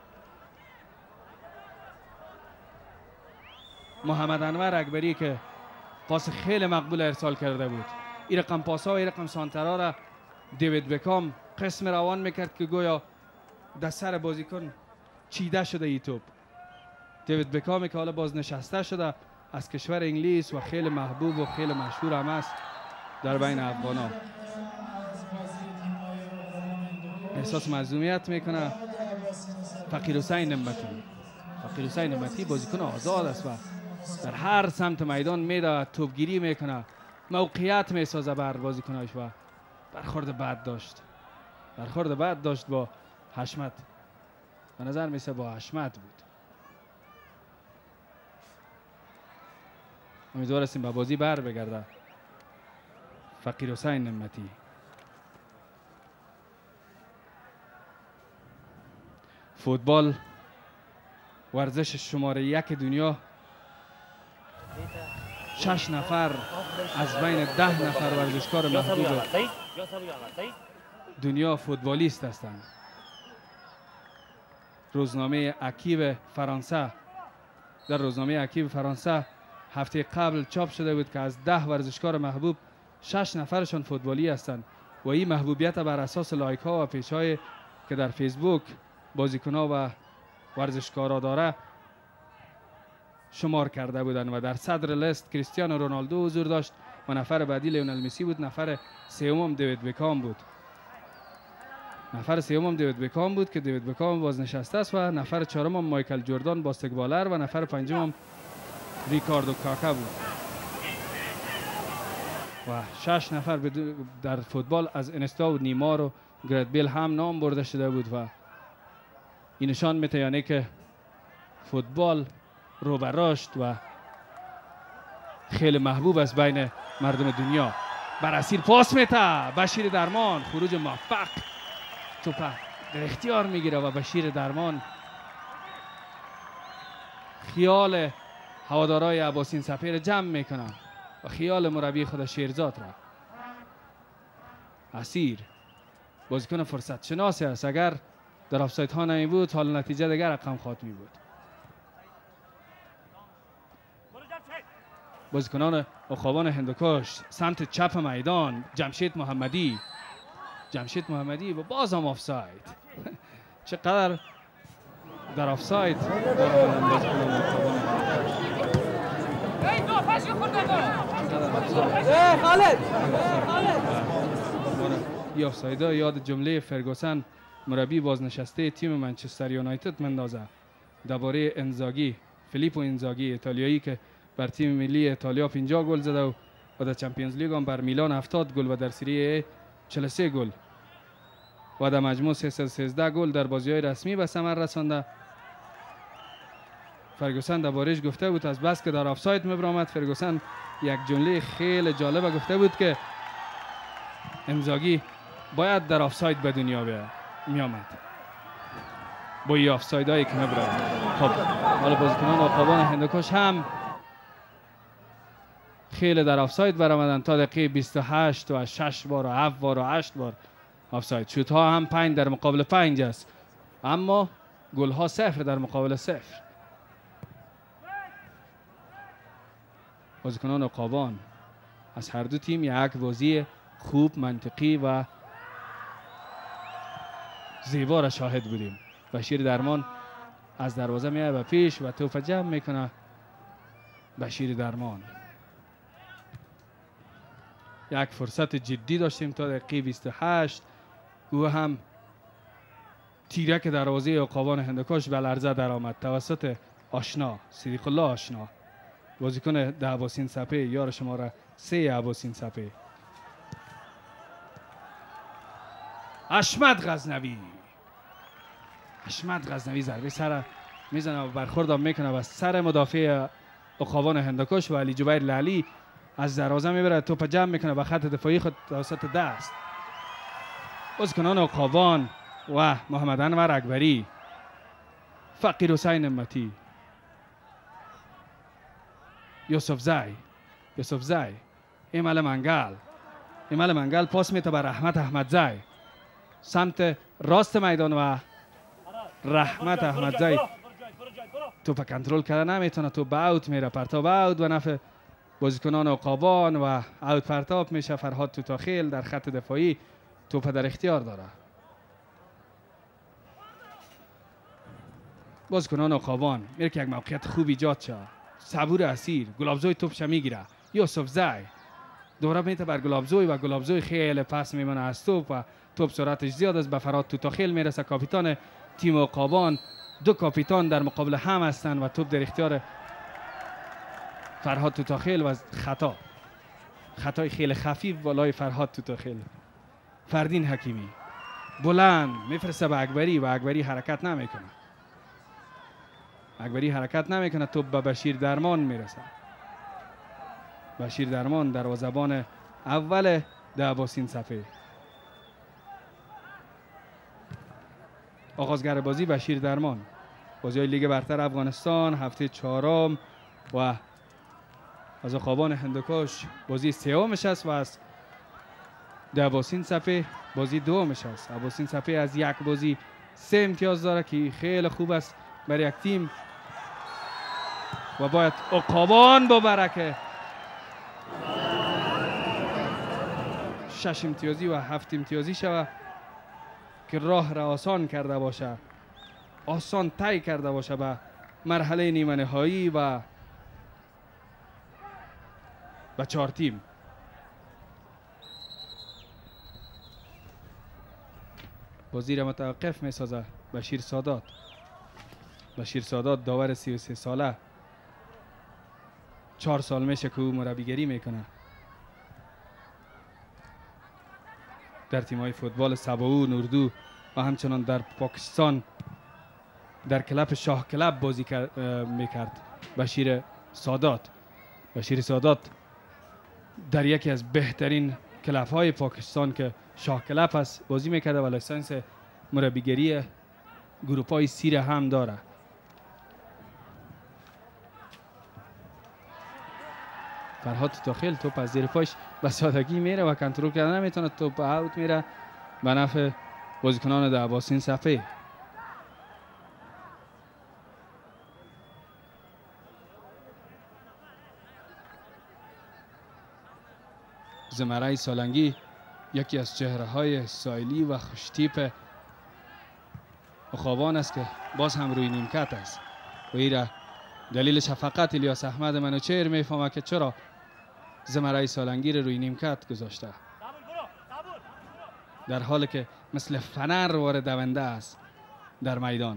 محمد انور اکبری که پاس خیلی مقبول ارسال کرده بود. این رقم پاسا و این رقم سانترا را دیوید بکام قسم روان میکرد که گویا در سر بازیکن چیده شده ای توپ. دیوید بکامی که حالا بازنشسته شده از کشور انگلیس و خیلی محبوب و خیلی مشهور هم است در بین افغانا. احساس معصومیت میکنه فقیر حسین نعمتی. فقیر حسین نعمتی بازیکن آزاد است و در هر سمت میدان میره، توپگیری میکنه، موقعیت میسازه بر بازیکناش و برخورد بد داشت. برخورد بد داشت با حشمت. به نظر میسه با حشمت بود. امیدوار هستیم به بازی بر بگرده فقیر حسین نعمتی. فوتبال ورزش شماره یک دنیا. شش نفر از بین ده نفر ورزشکار محبوب دنیا فوتبالیست هستند. روزنامه اکیو فرانسه در روزنامه اکیو فرانسه هفته قبل چاپ شده بود که از ده ورزشکار محبوب شش نفرشان فوتبالی هستند و این محبوبیت بر اساس لایک ها و پیج های که در فیسبوک بازیکن‌ها و ورزشکارا داره شمار کرده بودند و در صدر لیست کریستیانو رونالدو حضور داشت و نفر بعدی لیونل مسی بود. نفر سوم دیوید بکام بود. نفر سوم دیوید بکام بود که دیوید بکام بازنشسته است و نفر چهارم مایکل جردان باسکتبالر و نفر پنجم ریکاردو کاکا بود. و شش نفر در فوتبال از انستا و نیمار و گرت بیل هم نام برده شده بود و این نشان میده یعنی که فوتبال رو به رشد و خیلی محبوب است بین مردم دنیا. بر اسیر پاس میته بشیر درمان، خروج موفق، توپ در اختیار میگیره و بشیر درمان خیال هوادارای عباسین سپیر جمع میکنه و خیال مربی خود شیرزاد را. اسیر بازیکن فرصت شناسی است. اگر در آفساید ها نمی بود حال نتیجه دیگر رقم خاتمی بود. بازیکنان عقابان هندوکش سمت چپ میدان. جمشید محمدی جمشید محمدی و باز هم آفساید. چقدر در آفساید دارن بازیکنان عقابان خالد این آفسایدها یاد جمله فرگوسن مربی بازنشسته تیم منچستر یونایتد مندازه درباره انزاگی، فیلیپو انزاگی ایتالیایی که بر تیم ملی ایتالیا پنجاه گل زده و و در چمپیونز لیگ هم بر میلان هفتاد گل و در سری ای چهل و سه گل و در مجموع سیصد و سیزده گل در بازی‌های رسمی به ثمر رسانده. فرگوسن درباره‌اش گفته بود از بس که در آفساید می‌برآمد. فرگوسن یک جمله خیلی جالب گفته بود که انزاگی باید در آفساید به دنیا می‌آمد با این آفسایدایی که می‌برآمد. خب حالا بازیکنان عقابان هندوکش هم خیلی در آفساید برآمدن تا دقیقه بیست و هشت و شش بار و هفت بار و هشت بار آفساید. شوت ها هم پنج در مقابل پنج است اما گل ها صفر در مقابل صفر. بازیکنان عقابان از هر دو تیم یک بازی خوب، منطقی و زیبا را شاهد بودیم. بشیر درمان از دروازه میاد به پیش و توپ جمع میکنه. بشیر درمان یک فرصت جدی داشتیم تا دقیقه بیست و هشت. او هم تیرک دروازه عقابان هندوکش به لرزه درآمد توسط آشنا صدیق الله آشنا، بازیکن عباسین سپه، یار شماره سه عباسین سپه. حشمت غزنوی حشمت غزنوی ضربه سر میزنه و برخورد میکنه و سر مدافع عقابان هندوکش و علی جبیر لالی از دروازه میبره، توپ جمع میکنه به خط دفاعی خود توسط دست. بازیکنان عقابان و محمد انور اکبری، فقیر حسین نعمتی، یوسف زای یوسف زای ایمال منگل ایمال منگل پاس میده بر رحمت احمد زای سمت راست میدان و رحمت احمد زای توپ کنترل کرده نمیتونه. توپ به اوت میره، پرتاب اوت و نفع بازیکنان عقابان و اوت پرتاب میشه. فرهاد توتاخیل در خط دفاعی توپ در اختیار داره. بازیکنان عقابان میره که یک موقعیت خوب ایجاد شه. صبور اسیر گلابزوی توپش میگیره. یوسف زای دوره میته بر گلابزوی و گلابزوی خیلی پس میمونه از توپ و توپ سرعتش زیاد است. به فرهاد توتاخیل میرسه، کاپیتان تیم عقابان. دو کاپیتان در مقابل هم هستند و توپ در اختیار فرهاد توتاخیل و خطا خطای خیلی خفیف بالای فرهاد توتاخیل. فردین حکیمی بلند میفرسته به اکبری و اکبری حرکت نمیکنه. اکبری حرکت نمیکنه. توپ به بشیر درمان میرسه. بشیر درمان دروازه‌بان اول ده عباسین صفی. آغازگر بازی بشیر درمان. بازی های لیگ برتر افغانستان هفته چهارم و از عقابان هندوکش بازی سومش است و از ده عباسین صفی بازی دومش است. عباسین صفی از یک بازی سه امتیاز داره که خیلی خوب است برای یک تیم و باید عقابان با برکه شش امتیازی و هفت امتیازی شود که راه را آسان کرده باشه، آسان طی کرده باشه به مرحله نیمه نهایی و به چهار تیم. بازی را متوقف می سازه بشیر سادات. بشیر سادات داور سی و سه ساله، چهار سال میشه که او مربیگری میکنه در تیم‌های فوتبال سباو، نوردو و همچنان در پاکستان در کلب شاه کلب بازی میکرد. بشیر سادات بشیر سادات در یکی از بهترین کلب‌های پاکستان که شاه کلب است بازی میکرده و لیسانس مربیگری گروپ‌های سیر هم داره. فرهاد توتاخیل توپ از زیر پاش به سادگی میره و کنترل کردن نمیتونه. توپ اوت میره به نفع بازیکنان ده عباسین صفی. زمرای سالنگی یکی از چهره های سایلی و خوشتیپ عقابان است که باز هم روی نیمکت است و ایره دلیلش فقط الیاس احمد منوچهر میفهمه که چرا زمرای سالنگی رو روی نیمکت گذاشته، در حالی که مثل فنر وارد دونده است در میدان.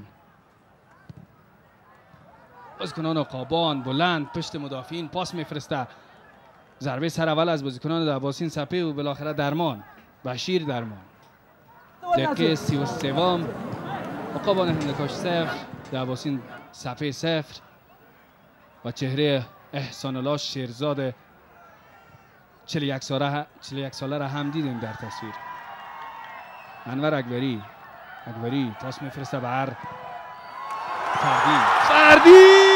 بازیکنان عقابان بلند پشت مدافعین پاس میفرسته. ضربه سر اول از بازیکنان ده عباسین صفی و بالاخره درمان بشیر درمان. دقیقه سی و سوم عقابان هندوکش صفر ده عباسین صفی صفر و چهره احسان الله شیرزاد چهل و یک ساله چهل و یک ساله را هم دیدیم در تصویر. انور اکبری اکبری پاس میفرسته به هر فردی فردی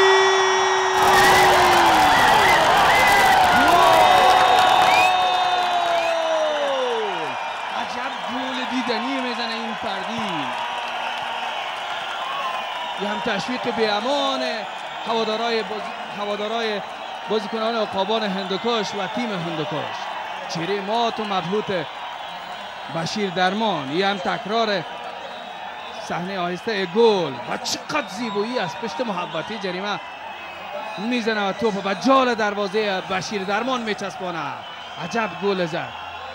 عجب گل دیدنی میزنه این فردی. یه هم تشویق به امان هوادارای بازی هوادارای بازیکنان عقابان هندوکش و تیم هندوکش. چهره مات و مبهوت بشیر درمان. یه هم تکرار صحنه آهسته گل و چقدر زیبایی است. پشت محبتی جریمه میزنه و توپ و جال دروازه بشیر درمان میچسبانه. عجب گل زد،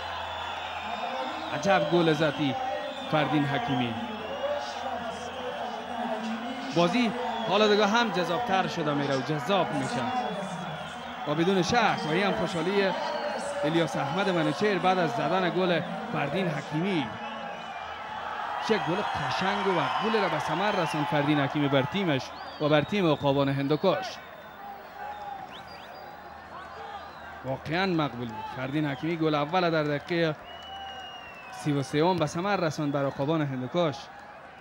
عجب گل زدی فردین حکیمی. بازی حالا دیگه هم جذابتر شده میره و جذاب میشه و بدون شک و این هم خوشحالی الیاس احمد منوچهر بعد از زدن گل فردین حکیمی. چه گل قشنگ و گل را به ثمر رساند فردین حکیمی بر تیمش و بر تیم عقابان هندوکش. واقعا مقبول بود. فردین حکیمی گل اول در دقیقه سی و سوم به ثمر رساند بر عقابان هندوکش.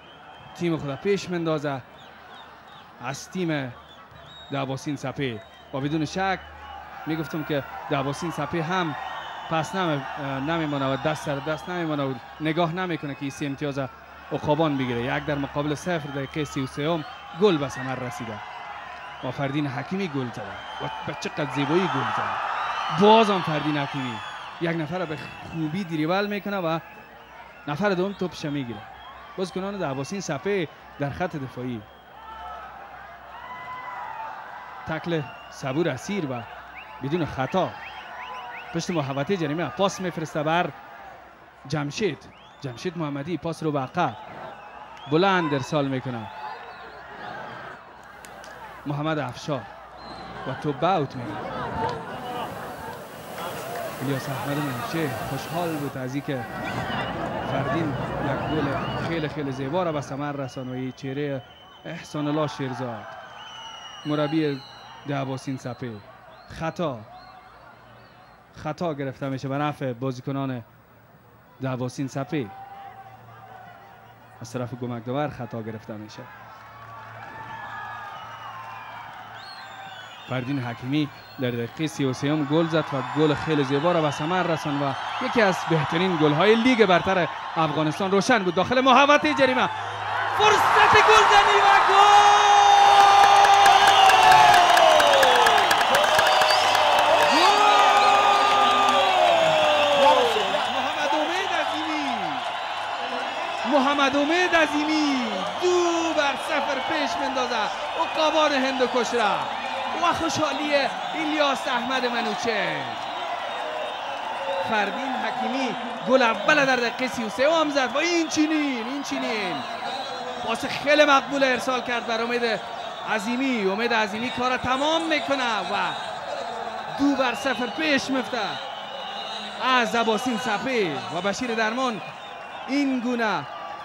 تیم خود پیش مندازه از تیم ده عباسین صفی. و بدون شک میگفتم که دعباسین سپه هم پس نمیمونه و دست سر دست نمیمونه و نگاه نمیکنه که این سه امتیاز عقابان بگیره. یک در مقابل صفر دقیقه سی و سه گل به ثمر رسیده و فردین حکیمی گل زده و به چقدر زیبایی گل زده. باز هم فردین حکیمی یک نفر به خوبی دریبل میکنه و نفر دوم توپش میگیره. بازیکنان دعباسین سپه در خط دفاعی تکل صبور اسیر و بدون خطا پشت محوطه جریمه پاس میفرسته بر جمشید. جمشید محمدی پاس رو به عقب بلند ارسال میکنه. محمد افشار و توپ اوت میکنه. الیاس احمد منوچهر خوشحال بود از اینکه فردین یک گل خیلی خیلی زیبا را به ثمر رساند و چهره احسان الله شیرزاد مربی دعباسین سپه. خطا خطا گرفته میشه به نفع بازیکنان دعباسین سپه. از طرف گمکداور خطا گرفته میشه. فردین حکیمی در دقیقه سی و سه گل زد و گل خیلی زیبا را به ثمر رساند و یکی از بهترین گل های لیگ برتر افغانستان روشن بود. داخل محوطه جریمه فرصت گلزنی و گل! محمد امید عظیمی دو بر صفر پیش مندازه عقابان هندوکش را و خوشحالی الیاس احمد منوچهر. فردین حکیمی گل اول در دقیقه سی و سه هم زد و این چینین این چینین پاس خیلی مقبول ارسال کرد بر امید عظیمی. امید عظیمی کار تمام میکنه و دو بر صفر پیش میفته از دعباسین سپه و بشیر درمان این گونه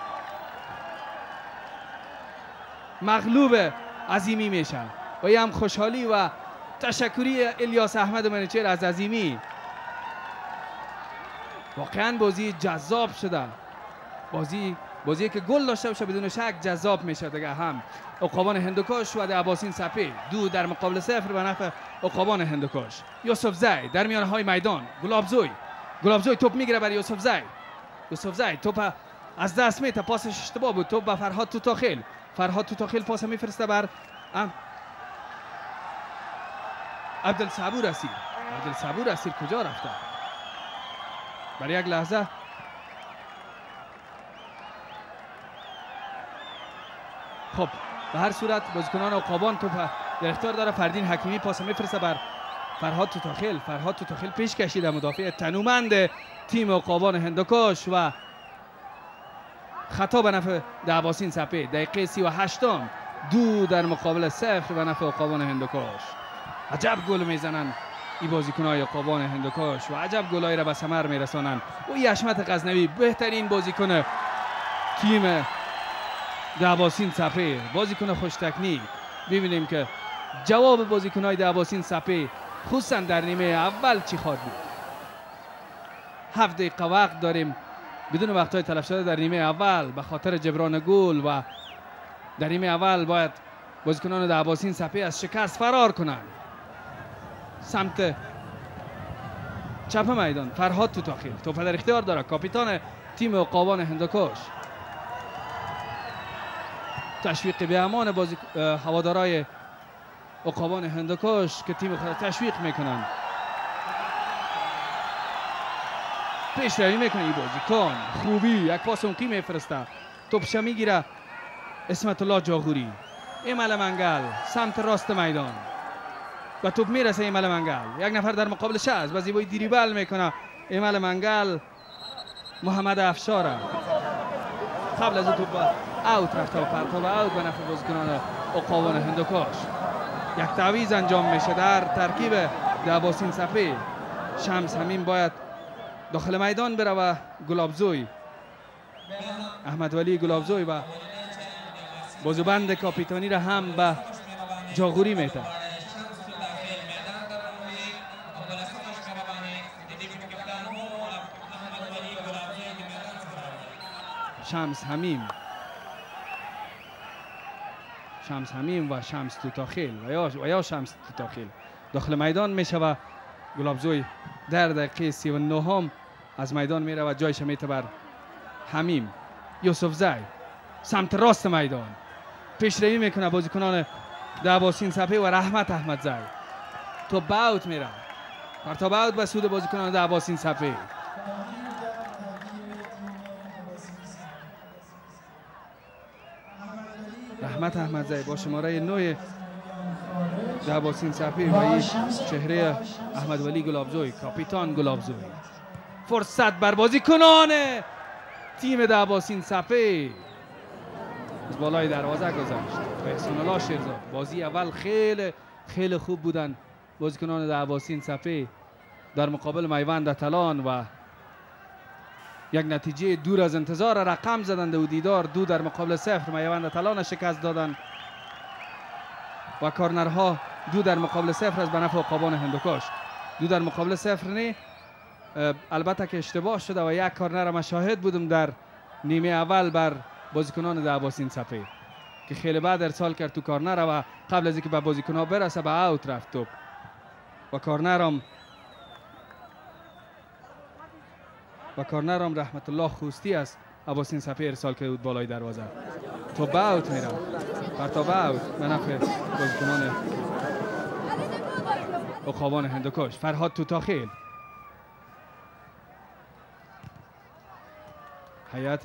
مغلوب عظیمی میشه و یه هم خوشحالی و تشکری الیاس احمد منوچهر از عظیمی. واقعا بازی جذاب شده. بازی بازی که گل داشته باشه بدون شک جذاب میشه دیگه. هم عقابان هندوکش و دعباسین سپه دو در مقابل صفر به نفع عقابان هندوکش. یوسف زید در میانه های میدان گلابزوی گلابزوی توپ میگیره برای یوسف زید. یوسف زید توپ از دست میته. پاسش اشتباه بود. توپ به فرهاد توتاخیل. فرهاد توتاخیل پاس میفرسته بر عبدالصبور اسیر. عبدالصبور اسیر کجا رفته؟ برای یک لحظه خب به هر صورت بازیکنان عقابان توپ در اختیار داره. فردین حکیمی پاس میفرسته بر فرهاد توتاخیل. فرهاد توتاخیل پیش کشیده مدافع تنومند تیم عقابان هندوکش و خطا به نفع دعباسین سپه. دقیقه سی و هشت دو در مقابل صفر به نفع عقابان هندوکش. عجب گل میزنن این بازیکن‌های عقابان هندوکش و عجب گلایی را به ثمر میرسانن. و یشمت غزنوی بهترین بازیکن تیم دعباسین سپه، بازیکن خوش تکنیک. ببینیم که جواب بازیکن‌های دعباسین سپه خصوصا در نیمه اول چی خواهد بود. هفت دقیقه وقت داریم بدون وقت‌های تلف شده در نیمه اول به خاطر جبران گل و در نیمه اول باید بازیکنان دعباسین سپه از شکست فرار کنند. سمت چپ میدان فرهاد توتاخیل توپ در اختیار داره. کاپیتان تیم عقابان هندوکش تشویق به امان بازی هوادارای عقابان هندوکش که تیم خود تشویق میکنن. پیش روی میکنه این بازیکن خوبی یک پاس عمقی میفرسته. توپش میگیره اسمت الله جاغوری. ایمل منگل سمت راست میدان و توپ میرسه ایمل منگل. یک نفر در مقابلش است و زیبایی دریبل میکنه ایمل منگل. محمد افشار قبل از توپ اوت رفته و پرتاب اوت به نفع بازیکنان عقابان هندوکش. یک تعویض انجام میشه در ترکیب دعباسین سپه. شمس همین باید داخل میدان بره و گلابزوی احمد ولی گلابزوی و بازوبند کاپیتانی را هم به جاغوری میته. شمس همیم شمس همیم و شمس توتاخیل و یا و یا شمس توتاخیل داخل میدان میشه و گلابزوی در دقیقه سی و نهم از میدان میره و جایش میته بر حمیم یوسف زی. سمت راست میدان پیشروی میکنه بازیکنان دعواسین سپه و رحمت احمد زی. تو باوت میره، پرتاب اوت به سود بازیکنان دعواسین سپه. رحمت احمد زی با شماره نو دعواسین سپه و این چهره احمد ولی گلابزوی، کاپیتان گلابزوی. فرصت بر بازیکنان تیم دعواسین سپه. از بالای دروازه گذشت احسان الله شیرزاد. بازی اول خیلی خیلی خوب بودن بازیکنان دعواسین سپه در مقابل میوند تلان و یک نتیجه دور از انتظار رقم زدند و دیدار دو در مقابل صفر میوند تلان شکست دادند و کارنرها دو در مقابل صفر از به نفع عقابان هندوکش. دو در مقابل صفر نه، البته که اشتباه شده و یک کارنر ما شاهد بودم در نیمه اول بر بازیکنان دعواسین سپه که خیلی بعد ارسال کرد تو کارنر و قبل از اینکه به بازیکنها برسه به اوت رفت توپ و کارنرم و کارنرم رحمت الله خوستی است عباسین سپه ارسال کرده بود بالای دروازه. تو به اوت میره، پرتاب اوت به نفع بازیکنان عقابان هندوکش. فرهاد توتاخیل. هیئت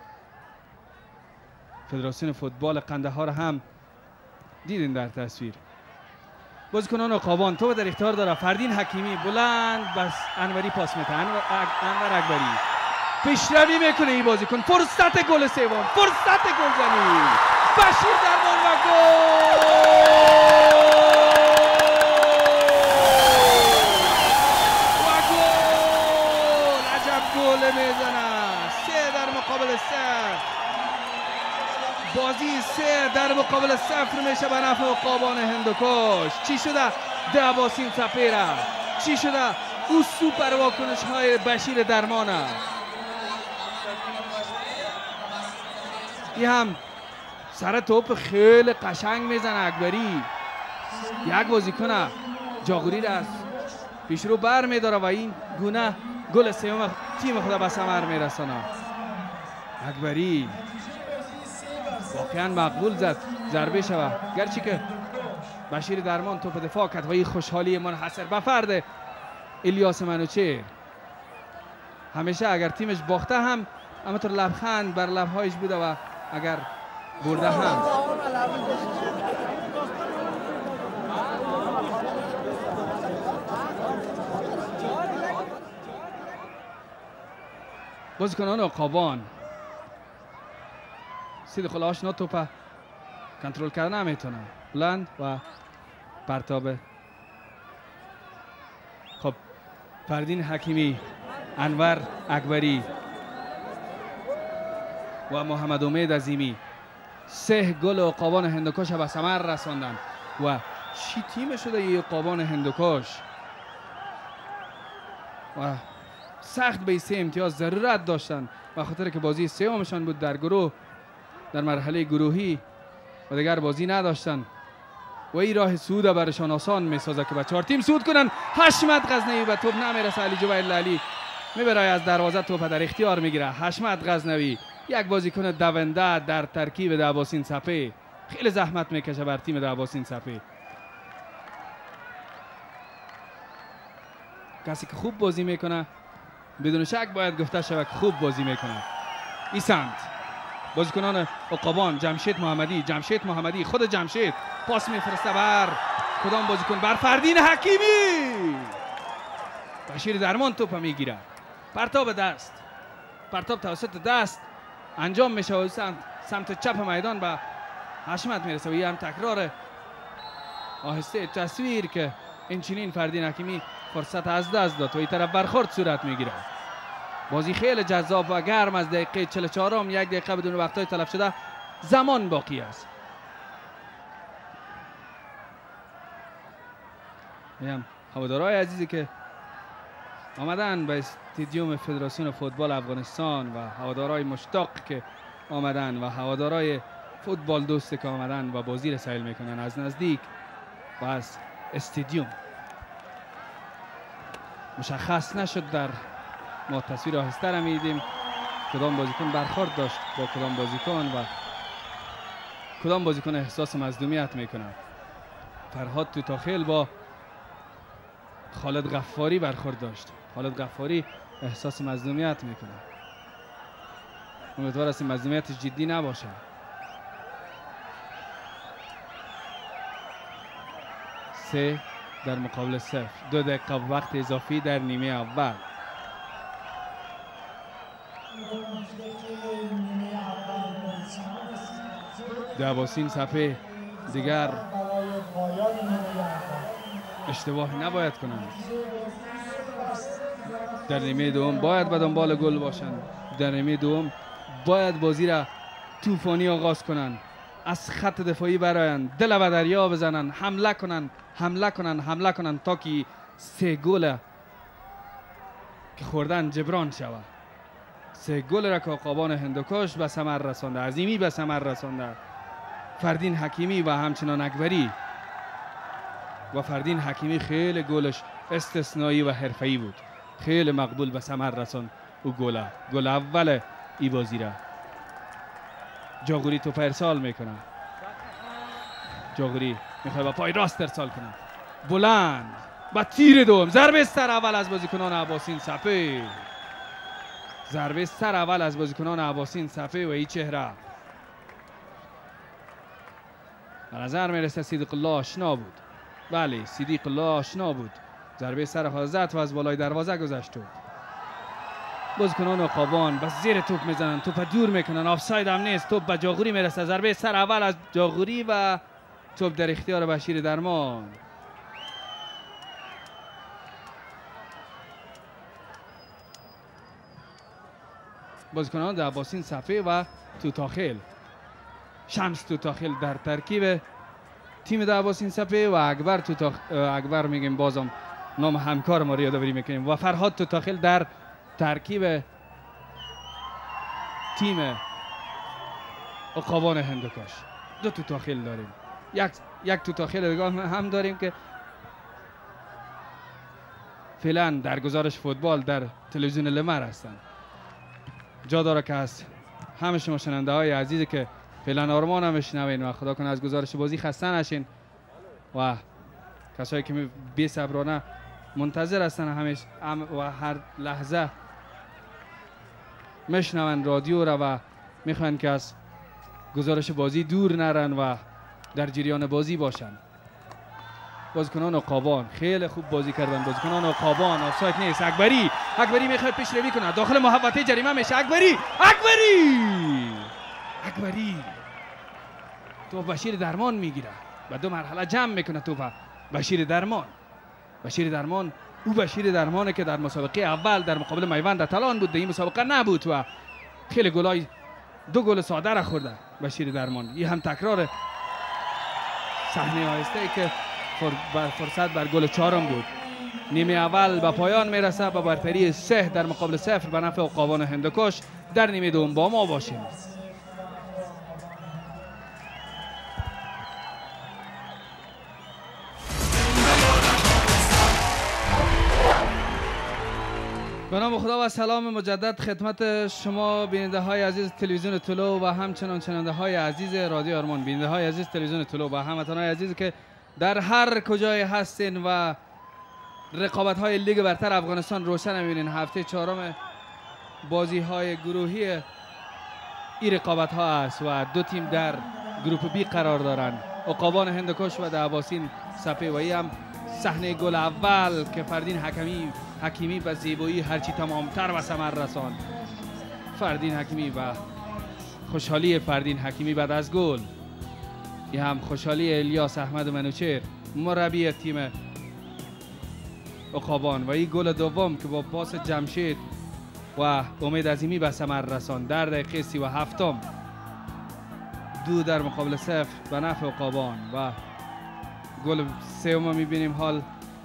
فدراسیون فوتبال قندهار هم دیدین در تصویر. بازیکنان عقابان تو در اختیار داره. فردین حکیمی بلند بس انوری پاس میده. انور, انور اکبری پیشروی میکنه این بازیکن. فرصت گل سوم، فرصت گلزنی. بشیر درمان و گل و گل. عجب گل میزنه. سه در مقابل صفر. بازی سه در مقابل صفر میشه به نفع عقابان هندوکش. چی شده؟ دعواسین سپه را چی شده؟ او سوپر واکنش های بشیر درمانه. این هم سر توپ خیلی قشنگ میزنه اکبری. یک بازیکن جاغوری را از پیشرو بر میداره و این گونه گل سوم تیم خود به ثمر میرسانه. اکبری واقعا مقبول زد ضربه شوه، گرچه که بشیر درمان توپ دفاع کرد و این خوشحالی منحصر به فرد الیاس منوچهر. همیشه اگر تیمش باخته هم همونطور لبخند بر لبهایش بوده و اگر برده هم. بازیکنان عقابان سید خلا آشنا توپه کنترل کردن نمیتونه. بلند و پرتاب. خب فردین حکیمی، انور اکبری و محمد امید عظیمی سه گل عقابان هندوکش به ثمر رساندن. و چی تیم شده ای عقابان هندوکش و سخت به سه امتیاز ضرورت داشتن به خاطر که بازی سومشان بود در گروه، در مرحله گروهی و دیگر بازی نداشتن و این راه صعود برشان آسان میسازه که به چهار تیم صعود کنن. حشمت غزنوی به توپ نمیرسه. علی جویل علی میبره از دروازه توپ در اختیار میگیره. حشمت غزنوی یک بازیکن دونده در ترکیب دعواسین سپه، خیلی زحمت میکشه بر تیم دعواسین سپه. کسی که خوب بازی میکنه بدون شک باید گفته شود که خوب بازی میکنه. این سمت بازیکنان عقابان جمشید محمدی، جمشید محمدی خود جمشید پاس میفرسته بر کدام بازیکن؟ بر فردین حکیمی. بشیر درمان توپ میگیره. پرتاب دست، پرتاب توسط دست انجام میشه و سمت, سمت چپ میدان به حشمت میرسه و یه هم تکرار آهسته تصویر که این چنین فردین حکیمی فرصت از دست داد و این طرف برخورد صورت میگیره. بازی خیلی جذاب و گرم. از دقیقه چهل و چهار یک دقیقه بدون وقتای تلف شده زمان باقی است. میگم هوادارهای عزیزی که آمدن به استادیوم فدراسیون فوتبال افغانستان و هوادارهای مشتاق که آمدن و هوادارهای فوتبال دوست که آمدن و بازی را سیل میکنن از نزدیک و از استادیوم. مشخص نشد. در ما تصویر آهسته را میدیم کدام بازیکن برخورد داشت با کدام بازیکن و کدام بازیکن احساس مظلومیت میکنه. فرهاد توتاخیل با خالد غفاری برخورد داشت. خالد غفاری احساس مظلومیت میکنه. امیدوار است مظلومیت جدی نباشه. سه در مقابل صفر. دو دقیقه وقت اضافی در نیمه اول. عباسین صفحه دیگر اشتباه نباید کنند. در نیمه دوم باید به دنبال گل باشند. در نیمه دوم باید بازی را طوفانی آغاز کنند. از خط دفاعی برایند، دل به دریا بزنند، حمله کنند، حمله کنند، حمله کنند تا که سه گل که خوردن جبران شود. سه گل را که عقابان هندوکش به ثمر رسانده، عظیمی به ثمر رسانده. فردین حکیمی و همچنان اکبری و فردین حکیمی خیلی گلش استثنایی و حرفه‌ای بود. خیلی مقبول به ثمر رساند او گل. گل اول ای بازی را. جاغوری توپ ارسال میکنه. جاغوری میخواد با پای راست ارسال کنه. بلند با تیر دوم. ضربه سر اول از بازیکنان عباسین صفه. ضربه سر اول از بازیکنان عباسین صفه و این چهره به نظر میرسه صدیق الله آشنا بود. بله صدیق الله آشنا بود. ضربه سر حاضر و از بالای دروازه گذشت. توپ بازیکنان عقابان بس زیر توپ میزنن، توپ دور میکنن، آفساید هم نیست. توپ به جاغوری میرسه. ضربه سر اول از جاغوری و توپ در اختیار بشیر درمان. بازیکنان عباسین صفه و توتاخیل. شمس توتاخیل در ترکیب تیم عباسین صفه و اکبر توتاخ... اکبر میگیم بازم نام همکار ما رو یادآوری میکنیم و فرهاد توتاخیل در ترکیب تیم عقابان هندوکش. دو توتاخیل داریم. یک یک توتاخیل دیگه هم داریم که فعلا در گزارش فوتبال در تلویزیون لمر هستند. جا داره که از همه شما شنونده های عزیزی که فعلا آرمان هم بشنوین و خدا کنه از گزارش بازی خسته نشین و کسایی که بی صبرانه منتظر هستن همیشه و هر لحظه میشنون رادیو را و میخوان که از گزارش بازی دور نرن و در جریان بازی باشن. بازیکنان عقابان خیلی خوب بازی کردن. بازیکنان عقابان آفساید نیست. اکبری اکبری میخواد پیشروی کنه. داخل محوطه جریمه میشه. اکبری اکبری اکبری تو بشیر درمان میگیره. و دو مرحله جمع میکنه تو بشیر درمان. بشیر درمان او بشیر درمانه که در مسابقه اول در مقابل میوند تالان بود. در این مسابقه نبود و خیلی گلای دو گل ساده را خورده بشیر درمان. این هم تکرار صحنه آهسته ای که فرصت بر گل چهارم بود. نیمه اول به پایان میرسه با برتری سه در مقابل صفر به نفع عقابان هندوکش. در نیمه دوم با ما باشیم. به نام خدا و سلام مجدد خدمت شما بیننده های عزیز تلویزیون طلوع و همچنان شنونده های عزیز رادیو آرمان. بیننده های عزیز تلویزیون طلوع و هموطنان های عزیز که در هر کجای هستین و رقابت های لیگ برتر افغانستان روشن میبینین. هفته چهارم بازی های گروهی این رقابت ها است و دو تیم در گروپ بی قرار دارند. عقابان هندوکش و عباسین صفه و هم صحنه گل اول که فردین حکیمی حکیمی و زیبایی هرچی تمامتر و ثمر رساند. فردین حکیمی و خوشحالی فردین حکیمی بعد از گل. یه هم خوشحالی الیاس احمد منوچهر مربی تیم عقابان و این گل دوم که با پاس جمشید و امید عظیمی به ثمر رساند در دقیقه سی و هفتم. دو در مقابل صفر به نفع عقابان و گل سوم میبینیم. حال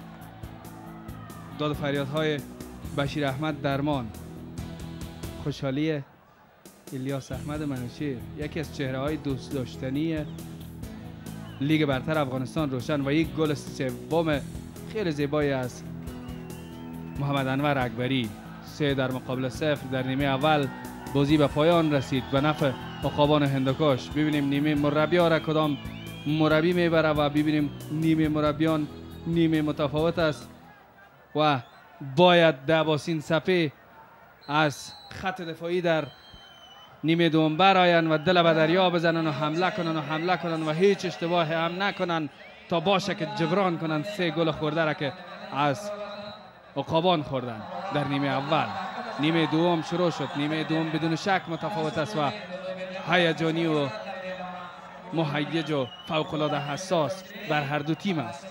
داد فریادهای بشیر احمد درمان. خوشحالی الیاس احمد منوچهر یکی از چهره های دوست داشتنی لیگ برتر افغانستان روشن و یک گل سوم خیلی زیبایی است محمد انور اکبری. سه در مقابل صفر در نیمه اول بازی به پایان رسید به نفع عقابان هندوکش. ببینیم نیمه مربی‌ها را کدام مربی میبره و ببینیم نیمه مربیان نیمه متفاوت است و باید دعباسین سپه از خط دفاعی در نیمه دوم برآیند و دل به دریا بزنن و حمله کنن و حمله کنن و هیچ اشتباهی هم نکنن تا باشه که جبران کنن سه گل خورده را که از عقابان خوردن در نیمه اول. نیمه دوم شروع شد. نیمه دوم بدون شک متفاوت است و هیجانی و مهیج و فوق العاده حساس بر هر دو تیم است.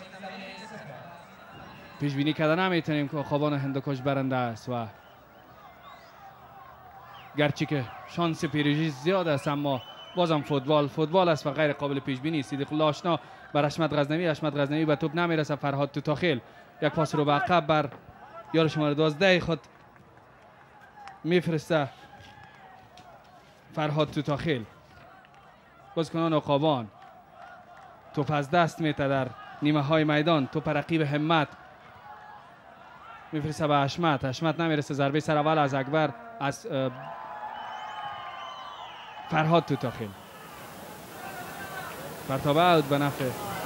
پیش بینی کردن نمیتونیم که عقابان هندوکش برنده است و گرچه که شانس پیروزی زیاد است اما بازم فوتبال فوتبال است و غیر قابل پیش بینی. صدیق الله آشنا بر حشمت غزنوی. حشمت غزنوی به توپ نمیرسه. فرهاد توتاخیل یک پاس رو به عقب بر یار شماره دوازده خود میفرسته. فرهاد توتاخیل بازیکنان عقابان توپ از دست میته در نیمه های میدان. توپ رقیب همت میفرسته به حشمت. حشمت نمیرسه. ضربه سر اول از اکبر از فرهاد توتاخیل. پرتاب اوت به نفع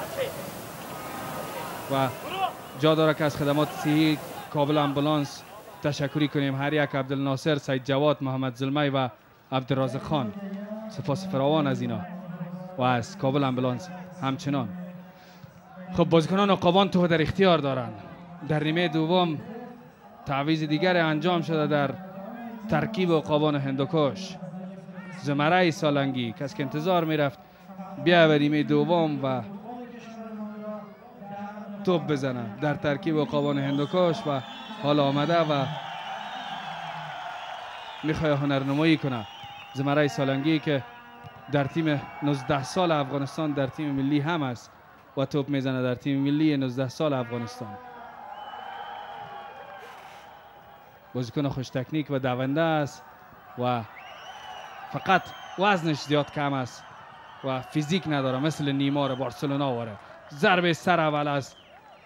و جا داره که از خدمات صحی کابل امبولانس تشکری کنیم. هر یک عبدالناصر، سید جواد، محمد ظلمی و عبدالرازق خان. سپاس فراوان از اینا و از کابل امبولانس همچنان. خب بازیکنان عقابان توپ در اختیار دارند. در نیمه دوم تعویض دیگر انجام شده در ترکیب عقابان هندوکش. زمره سالنگی کسی که انتظار میرفت بیا به نیمه دوم و توپ بزنه در ترکیب عقابان هندوکش و حال آمده و میخواد هنرنمایی کنه. زمره سالنگی که در تیم نوزده سال افغانستان در تیم ملی هم است و توپ میزنه در تیم ملی نوزده سال افغانستان. بازیکن خوش تکنیک و دونده است و فقط وزنش زیاد کم است و فیزیک نداره مثل نیمار بارسلونا واره. ضربه سر اول است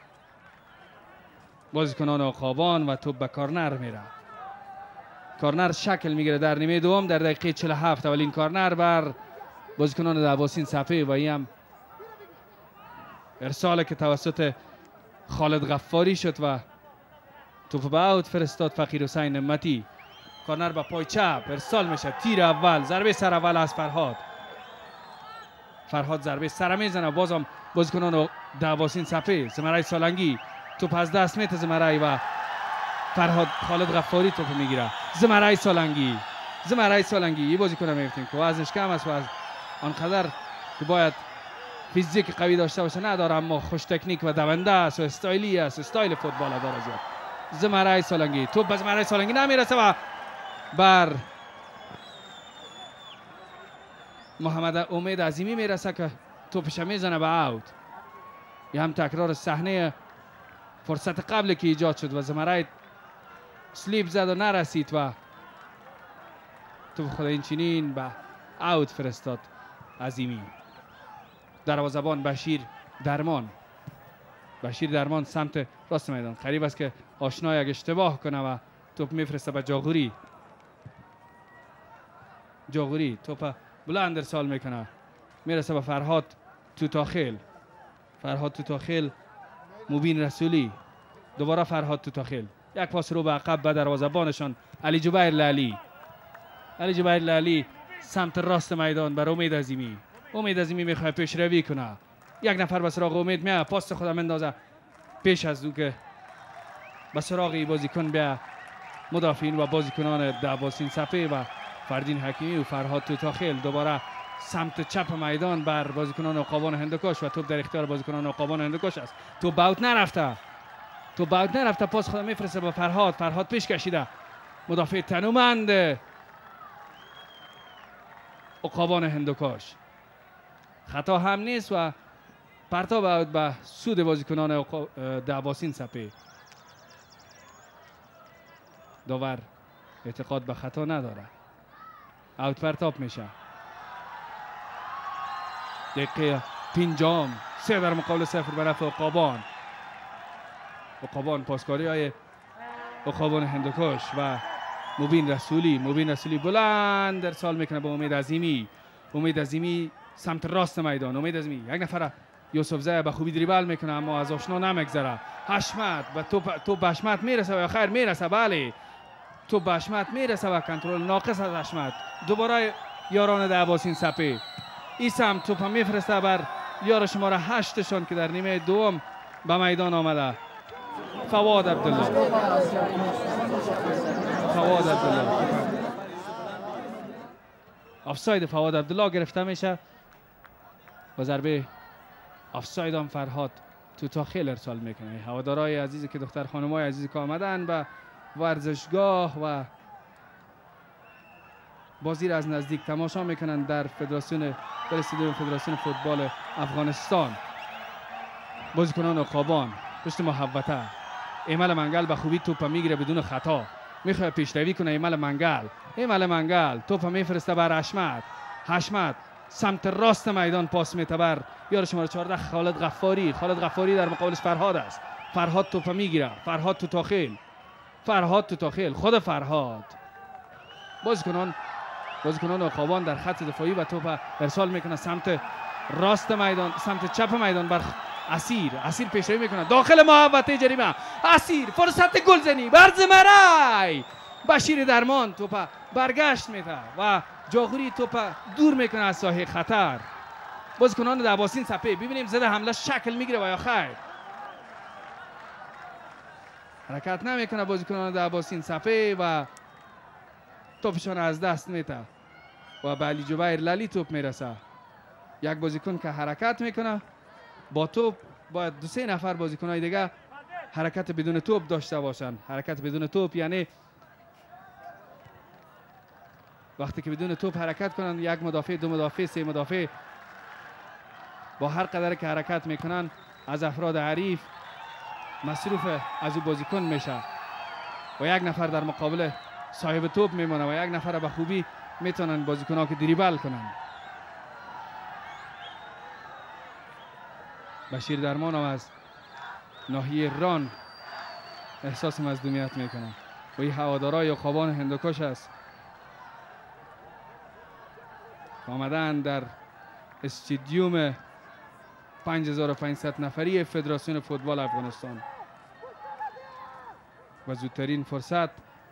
بازیکنان عقابان و توپ به کارنر میره. کارنر شکل میگیره در نیمه دوم در دقیقه چهل و هفت. اولین کارنر بر بازیکنان دعباسین سپه و این هم ارسال که توسط خالد غفاری شد و توپ به اوت فرستاد فقیر حسین نعمتی. کارنر به پای چپ ارسال میشه. تیر اول ضربه سر اول از فرهاد. فرهاد ضربه سر میزنه. بازم بازیکنان دعباسین سپه. زمره سالنگی توپ از دست میته. زمره و فرهاد خالد غفاری توپ میگیره. زمره سالنگی زمره سالنگی یه بازیکن میگفتیم که وزنش کم است و از آنقدر که باید فیزیک قوی داشته باشه نداره اما خوش تکنیک و دونده است و استایلی است. استایل فوتبال داره زیاد. زمره سالنگی توپ به زمره سالنگی نمیرسه و بر محمد امید عظیمی میرسه که توپش میزنه به اوت. یه هم تکرار صحنه فرصت قبل که ایجاد شد و زمره سلیپ زد و نرسید و توپ خود این چنین به اوت فرستاد عظیمی. دروازه‌بان بشیر درمان. بشیر درمان سمت راست میدان. قریب است که آشنا یک اشتباه کنه و توپ میفرسته به جاغوری. جاغوری توپ بلند ارسال میکنه میرسه به فرهاد توتاخیل. فرهاد توتاخیل مبین رسولی. دوباره فرهاد توتاخیل. یک پاس رو به عقب به دروازه‌بانشان علی جبیر لالی. علی جبیر لالی سمت راست میدان بر امید عظیمی. امید عظیمی میخواد پیشروی کنه. یک نفر به سراغ امید میاد. پاس خودم اندازه پیش از او که به سراغ بازیکن بیا مدافعین و بازیکنان دعباسین سپه و فردین حکیمی و فرهاد توتاخیل. دوباره سمت چپ میدان بر بازیکنان عقابان هندوکش و توپ در اختیار بازیکنان عقابان هندوکش است. توپ باوت نرفته. توپ باوت نرفته. پاس خودم میفرسته به فرهاد. فرهاد پیش کشیده. مدافع تنومند عقابان هندوکش. خطا هم نیست و پرتاب اوت به سود بازیکنان دعباسین سپه. داور اعتقاد به خطا نداره. اوت پرتاب میشه. دقیقه پنجم. سه در مقابل صفر به نفع عقابان. عقابان پاسکاری های عقابان هندوکش و مبین رسولی. مبین رسولی بلند ارسال میکنه به امید عظیمی. امید عظیمی سمت راست میدان. امید عظیمی یک نفر یوسف زای به خوبی دریبل میکنه اما از آشنا نمیگذره. حشمت به توپ توپ به حشمت میرسه و خیر میرسه. بله توپ به حشمت میرسه و کنترل ناقص از حشمت. دوباره یاران عباسین سپه این سمت توپ میفرسته بر یار شماره هشتشان که در نیمه دوم به میدان آمده. فواد عبدالله. فواد عبدالله. آفساید فواد عبدالله گرفته میشه و ضربه آفساید هم فرهاد تو تاخیل ارسال میکنه. هوادارای عزیزی که دختر خانمای عزیزی که آمدن به ورزشگاه و بازی را از نزدیک تماشا میکنن در فدراسیون در استادیوم فدراسیون فوتبال افغانستان. بازیکنان عقابان پشت محوطه. ایمل منگل به خوبی توپ میگیره بدون خطا. میخواد پیشروی کنه ایمل منگل. ایمل منگل توپ میفرسته بر حشمت. حشمت سمت راست میدان پاس میده بر یار شماره چهارده خالد غفاری. خالد غفاری در مقابلش فرهاد است. فرهاد توپ میگیره. فرهاد تو تاخیل. فرهاد تو تاخیل. خود فرهاد. بازیکنان بازیکنان عقابان در خط دفاعی و توپ ارسال میکنه سمت راست میدان، سمت چپ میدان بر اسیر. اسیر پیشروی میکنه داخل محوطه جریمه. اسیر فرصت گلزنی بر زمرای. بشیر درمان توپ برگشت میده و جاغوری توپ دور میکنه از ساحه خطر. بازیکنان عباسین سپه ببینیم زده حمله شکل میگیره و یا خیر. حرکت نمیکنه بازیکنان عباسین سپه و توپشان از دست میده و به علی جبیر لالی توپ میرسه. یک بازیکن که حرکت میکنه با توپ باید دو سه نفر بازیکنای دیگه حرکت بدون توپ داشته باشن. حرکت بدون توپ یعنی وقتی که بدون توپ حرکت کنن یک مدافع، دو مدافع، سه مدافع با هر قدر که حرکت میکنن از افراد حریف مصروف از او بازیکن میشه و یک نفر در مقابل صاحب توپ میمونه و یک نفر به خوبی میتونن بازیکن‌ها که دریبل کنن. بشیر درمان هم از ناحیه ران احساس مظلومیت میکنه و این هوادارای عقابان هندوکش است آمدن در استادیوم پنج هزار و پانصد نفری فدراسیون فوتبال افغانستان و زودترین فرصت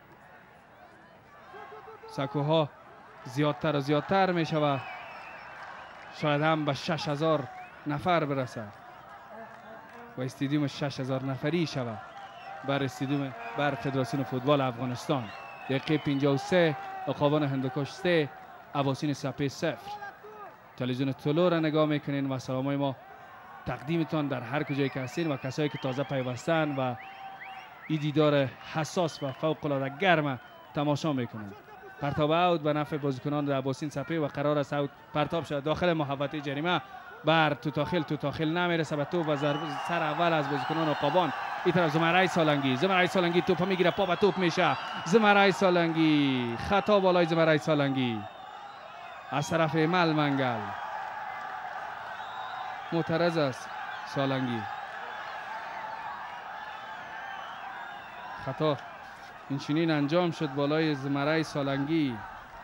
سکوها زیادتر و زیادتر می شود. شاید هم به شش هزار نفر برسه و استادیوم شش هزار نفری شود بر استادیوم بر فدراسیون فوتبال افغانستان. دقیقه پنجاه و سه عقابان هندوکش سه عباسین سپه صفر. تلویزیون طلوع را نگاه میکنین و سلامای ما تقدیمتان در هر کجایی که هستین و کسایی که تازه پیوستن و این دیدار حساس و فوق العاده گرم تماشا میکنن. پرتاب اوت به نفع بازیکنان عباسین سپه و قرار است اوت پرتاب شد داخل محوطه جریمه بر تو داخل تو داخل نمیرسه به توپ و سر اول از بازیکنان عقابان. این طرف زمرای سالنگی. زمرای سالنگی توپ میگیره پا به توپ میشه. زمرای سالنگی خطا بالای زمرای سالنگی از طرف ایمل منگل. معترض است سالنگی. خطا این چنین انجام شد بالای زمرای سالنگی.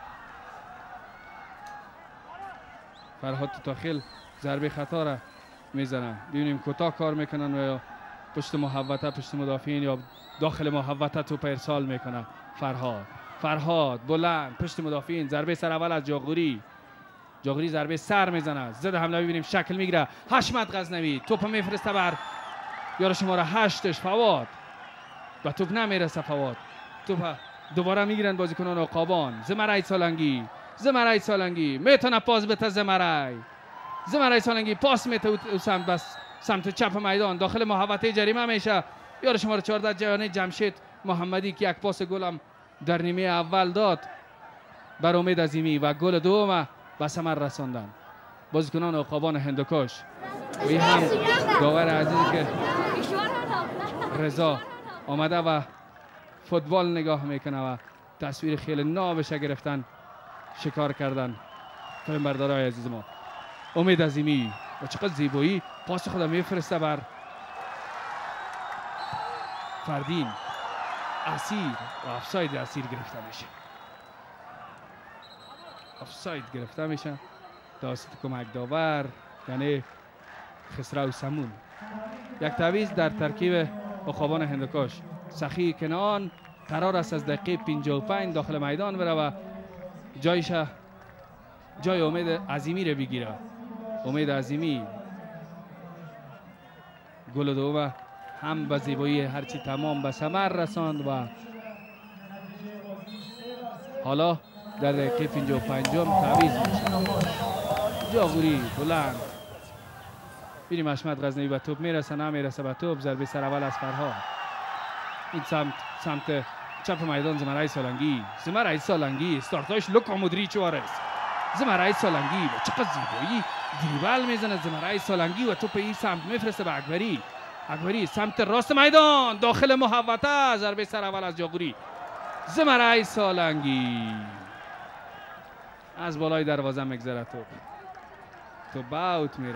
فرهاد تو داخل ضربه خطا را میزنن. ببینیم کوتاه کار میکنن و یا پشت محوطه پشت مدافعین یا داخل محوطه توپ ارسال میکنه. فرهاد فرهاد بلند پشت مدافعین. ضربه سر اول از جاغوری. جاغوری ضربه سر میزنه. ضد حمله ببینیم شکل میگیره. حشمت غزنوی توپ میفرسته بر یار شماره هشتش فواد. به توپ نمیرسه فواد. توپ دوباره میگیرن بازیکنان عقابان. زمرای سالنگی. زمرای سالنگی میتونه پاس بده. زمرای زمرای سالنگی پاس میته او سمت بس سمت چپ میدان داخل محوطه جریمه میشه. یار شماره چهارده جهانی جمشید محمدی که یک پاس گل هم در نیمه اول داد بر امید عظیمی و گل دوم به ثمر رساندن بازیکنان عقابان هندوکش. و این هم داور عزیزی که رضا آمده و فوتبال نگاه میکنه و تصویر خیلی نابش گرفتن شکار کردن فیلم بردارای عزیز ما. امید عظیمی و چقدر زیبایی پاس خود میفرسته بر فردین. اسیر و آفساید اسیر گرفته میشه. آفساید گرفته میشه توسط کمک داور یعنی خسرو سمون. یک تعویض در ترکیب عقابان هندوکش. سخی کنان قرار است از دقیقه پنجاه و پنج داخل میدان بره و جایش جای امید عظیمی رو بگیره. امید عظیمی گل دوم هم به زیبایی هرچی تمام به ثمر رساند و حالا در دقیقه پنجاه و پنج تعویض میشه. جاغوری بلند. بینیم حشمت غزنوی به توپ میرسه نمیرسه به توپ. ضربه سر اول از فرهاد. این سمت سمت چپ میدان زمرای سالنگی. زمرای سالنگی استارتاش لوکا مودریچ وارس. زمرای سالنگی و چقدر زیبایی دریبل میزنه زمرای سالنگی و توپ این سمت میفرسته به اکبری. اکبری سمت راست میدان داخل محوطه. ضربه سر اول از جاغوری. زمرای سالنگی از بالای دروازه میگذره توپ. توپ اوت میره.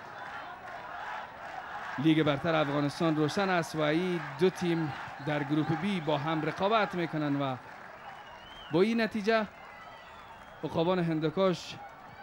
لیگ برتر افغانستان روشن است و این دو تیم در گروه بی با هم رقابت میکنن و با این نتیجه عقابان هندوکش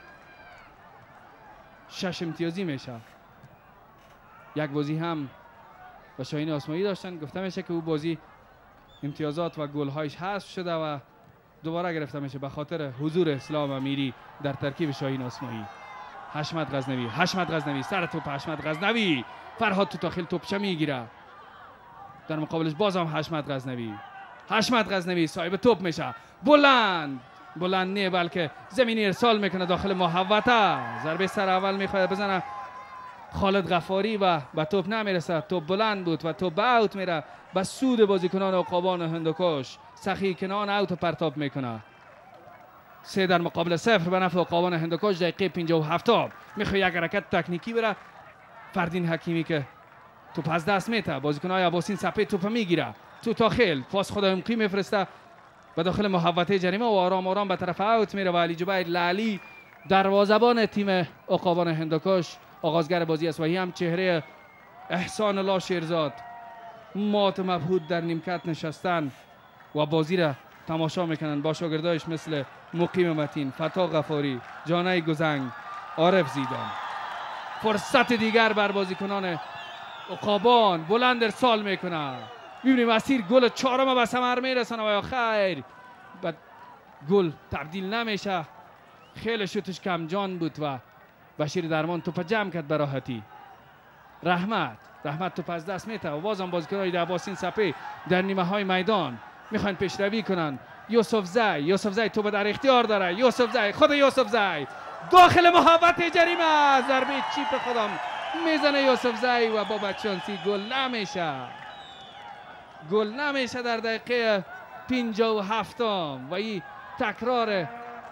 شش امتیازی میشه. یک بازی هم با شاهین آسمایی داشتن. گفته میشه که او بازی امتیازات و گل‌هایش حذف شده و دوباره گرفته میشه به خاطر حضور اسلام امیری در ترکیب شاهین آسمایی. حشمت غزنوی حشمت غزنوی سر توپ. حشمت غزنوی فرهاد تو داخل توپچه میگیره. در مقابلش باز هم حشمت غزنوی. حشمت غزنوی صاحب توپ میشه. بلند بلند نه بلکه زمینی ارسال میکنه داخل محوطه. ضربه سر اول میخواد بزنه خالد غفاری و به توپ نمیرسه. توپ بلند بود و توپ اوت میره به سود بازیکنان عقابان هندوکش. سخی کنان اوت پرتاب میکنه. سه در مقابل صفر به نفع عقابان هندوکش. دقیقه پنجاه و هفت میخواد یک حرکت تکنیکی بره. فردین حکیمی که توپ از دست میته. بازیکن‌های عباسین سپه توپ میگیره تو داخل. پاس خود عمقی میفرسته به داخل محوطه جریمه و آرام آرام به طرف اوت میره و علی جبیر لالی دروازه‌بان تیم عقابان هندوکش آغازگر بازی است و این هم چهره احسان الله شیرزاد مات مبهوت در نیمکت نشستن و بازی را تماشا میکنن با شاگردایش مثل مقیم متین، فتا غفاری، جانای گزنگ، عارف زیدان. فرصت دیگر بر بازیکنان عقابان. بلند ارسال میکنه. میبینیم اسیر گل چهارم به ثمر میرسنه و یا خیر بعد گل تبدیل نمیشه. خیلی شوتش کم جان بود و بشیر درمان توپ جمع کرد به راحتی. رحمت رحمت توپ از دست میته و بازم بازیکن‌های عباسین سپه در نیمه های میدان میخوان پیشروی کنن. یوسف زی یوسف زی توپ در اختیار داره. یوسف زی خود یوسف زی داخل محوطه جریمه. ضربه چیپ خودم میزنه یوسف زی و با بدشانسی گل نمیشه. گل نمیشه در دقیقه پنجاه و هفت و این تکرار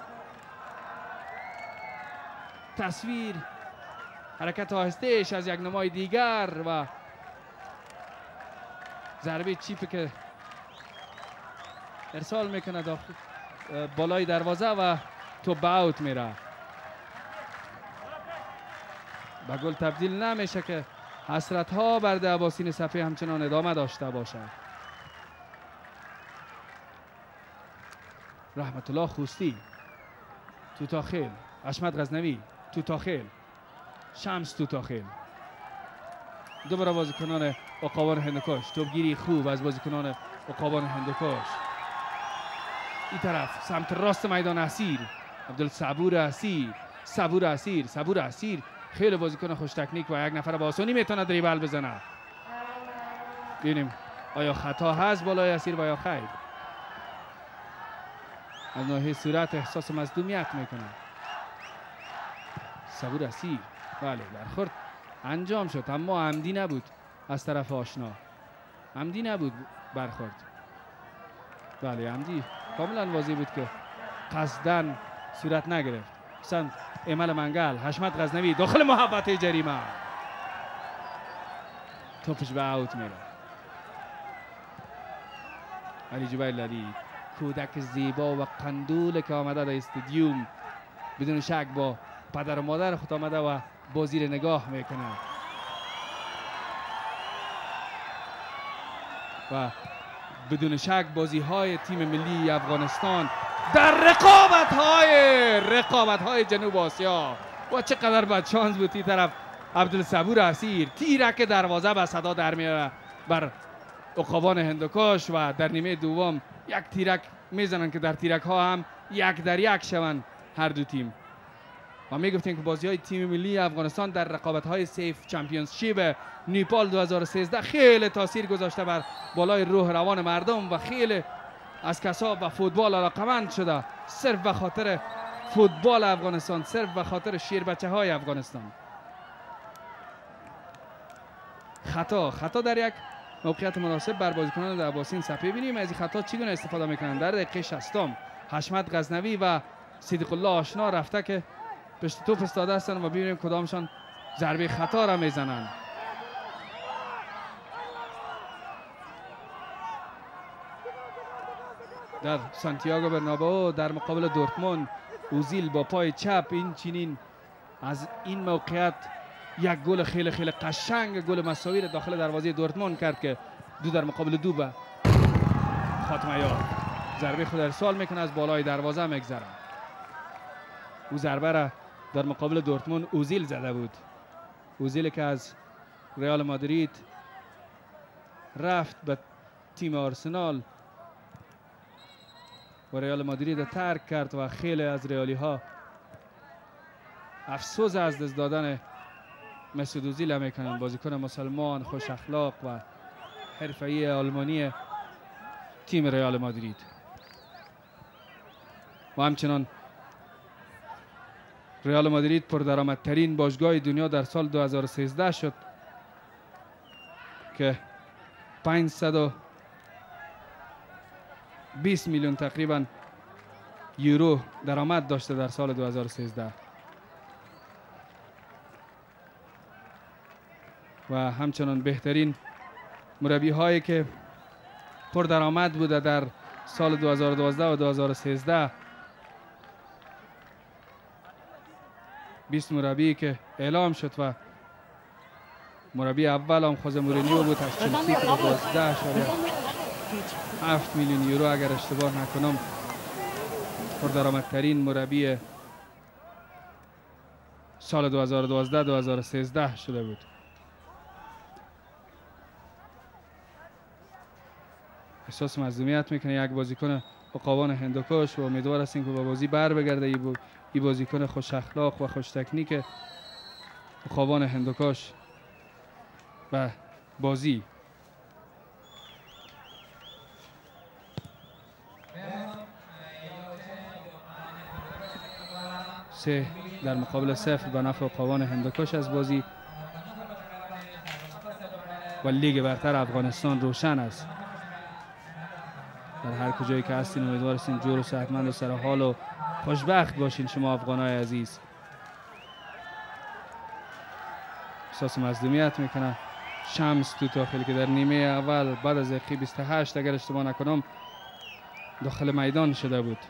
تصویر حرکت آهسته‌اش از یک نمای دیگر و ضربه چیپی که ارسال میکنه داخل بالای دروازه و توپ اوت میره. به گل تبدیل نمیشه که حسرت ها بر عباسین صفی همچنان ادامه داشته باشد. رحمت الله خوستی تو داخل. حشمت غزنوی تو داخل. شمس تو داخل. دوباره بازیکنان عقابان هندوکش. توپگیری خوب از بازیکنان عقابان هندوکش. این طرف سمت راست میدان اسیر. عبدالصبور اسیر. صبور اسیر. صبور اسیر خیلی بازیکن خوش تکنیک و یک نفر با آسانی میتونه دریبل بزنه. ببینیم آیا خطا هست بالای اسیر و یا خیر. از ناحیه صورت احساس مصدومیت میکنه. صبور اسیر. بله برخورد انجام شد اما عمدی نبود از طرف آشنا. عمدی نبود برخورد. بله عمدی کاملا واضح بود که قصدن صورت نگرفت. سمت ایمل منگل. حشمت غزنوی داخل محوطه جریمه. توپش به اوت میره. علی جبیر لالی کودک زیبا و قندول که آمده در استادیوم بدون شک با پدر و مادر خود آمده و بازی رو نگاه میکنه و بدون شک بازی های تیم ملی افغانستان در رقابت های رقابت های جنوب آسیا و چقدر بد شانس بود. این طرف عبدالصبور اسیر تیرک دروازه به صدا در میاره بر عقابان هندوکش و در نیمه دوم یک تیرک میزنن که در تیرک ها هم یک در یک شوند هر دو تیم. و میگفتیم که بازی های تیم ملی افغانستان در رقابت های سیف چمپیونشیپ نیپال دو هزار و سیزده خیلی تاثیر گذاشته بر بالای روح روان مردم و خیلی از کسا و فوتبال علاقمند شده صرف به خاطر فوتبال افغانستان، صرف به خاطر شیر بچه های افغانستان. خطا خطا در یک موقعیت مناسب بر بازیکنان در عباسین صفی بینیم. از این خطا چگونه استفاده میکنن؟ در دقیقه شصتم حشمت غزنوی و صدیق الله آشنا رفته که پشت توپ استاده هستن و ببینیم کدامشان ضربه خطا را میزنن. در سانتیاگو برنابئو در مقابل دورتموند اوزیل با پای چپ این چنین از این موقعیت یک گل خیلی خیلی قشنگ، گل مساوی داخل دروازه دورتموند کرد که دو در مقابل دو به خاتمه یافت. ضربه خود ارسال میکنه، از بالای دروازه میگذره. او ضربه را در مقابل دورتموند اوزیل زده بود. اوزیل که از ریال مادرید رفت به تیم آرسنال و ریال مادرید ترک کرد و خیلی از ریالی ها افسوس از دست دادن مسعود اوزیل میکنند. بازیکن مسلمان، خوش اخلاق و حرفه‌ای آلمانی تیم ریال مادرید. و همچنان ریال مادرید پردرآمدترین باشگاه دنیا در سال دو هزار و سیزده شد که پانصد و بیست میلیون تقریبا یورو درآمد داشته در سال دو هزار و سیزده. و همچنان بهترین مربی هایی که پردرآمد بوده در سال دو هزار و دوازده و دو هزار و سیزده، بیست مربی که اعلام شد و مربی اول هم خوزه مورینیو بود از چلسی که دوازده اشاریه هفت میلیون یورو اگر اشتباه نکنم پردرآمدترین مربی سال دو هزار و دوازده دو هزار و سیزده شده بود. احساس مظلومیت میکنه یک بازیکن عقابان هندوکش و امیدوار هستیم که با بازی بر بگرده. این بازیکن خوش اخلاق و خوش تکنیک عقابان هندوکش و بازی سه در مقابل صفر به نفع عقابان هندوکش از بازی و لیگ برتر افغانستان روشن است. در هر کجایی که هستین امیدوار هستین جور و صحتمند و سر حال و خوشبخت باشین شما افغانای عزیز. احساس مظلومیت میکنه شمس توتاخیل که در نیمه اول بعد از دقیقه بیست و هشت اگر اشتباه نکنم داخل میدان شده بود.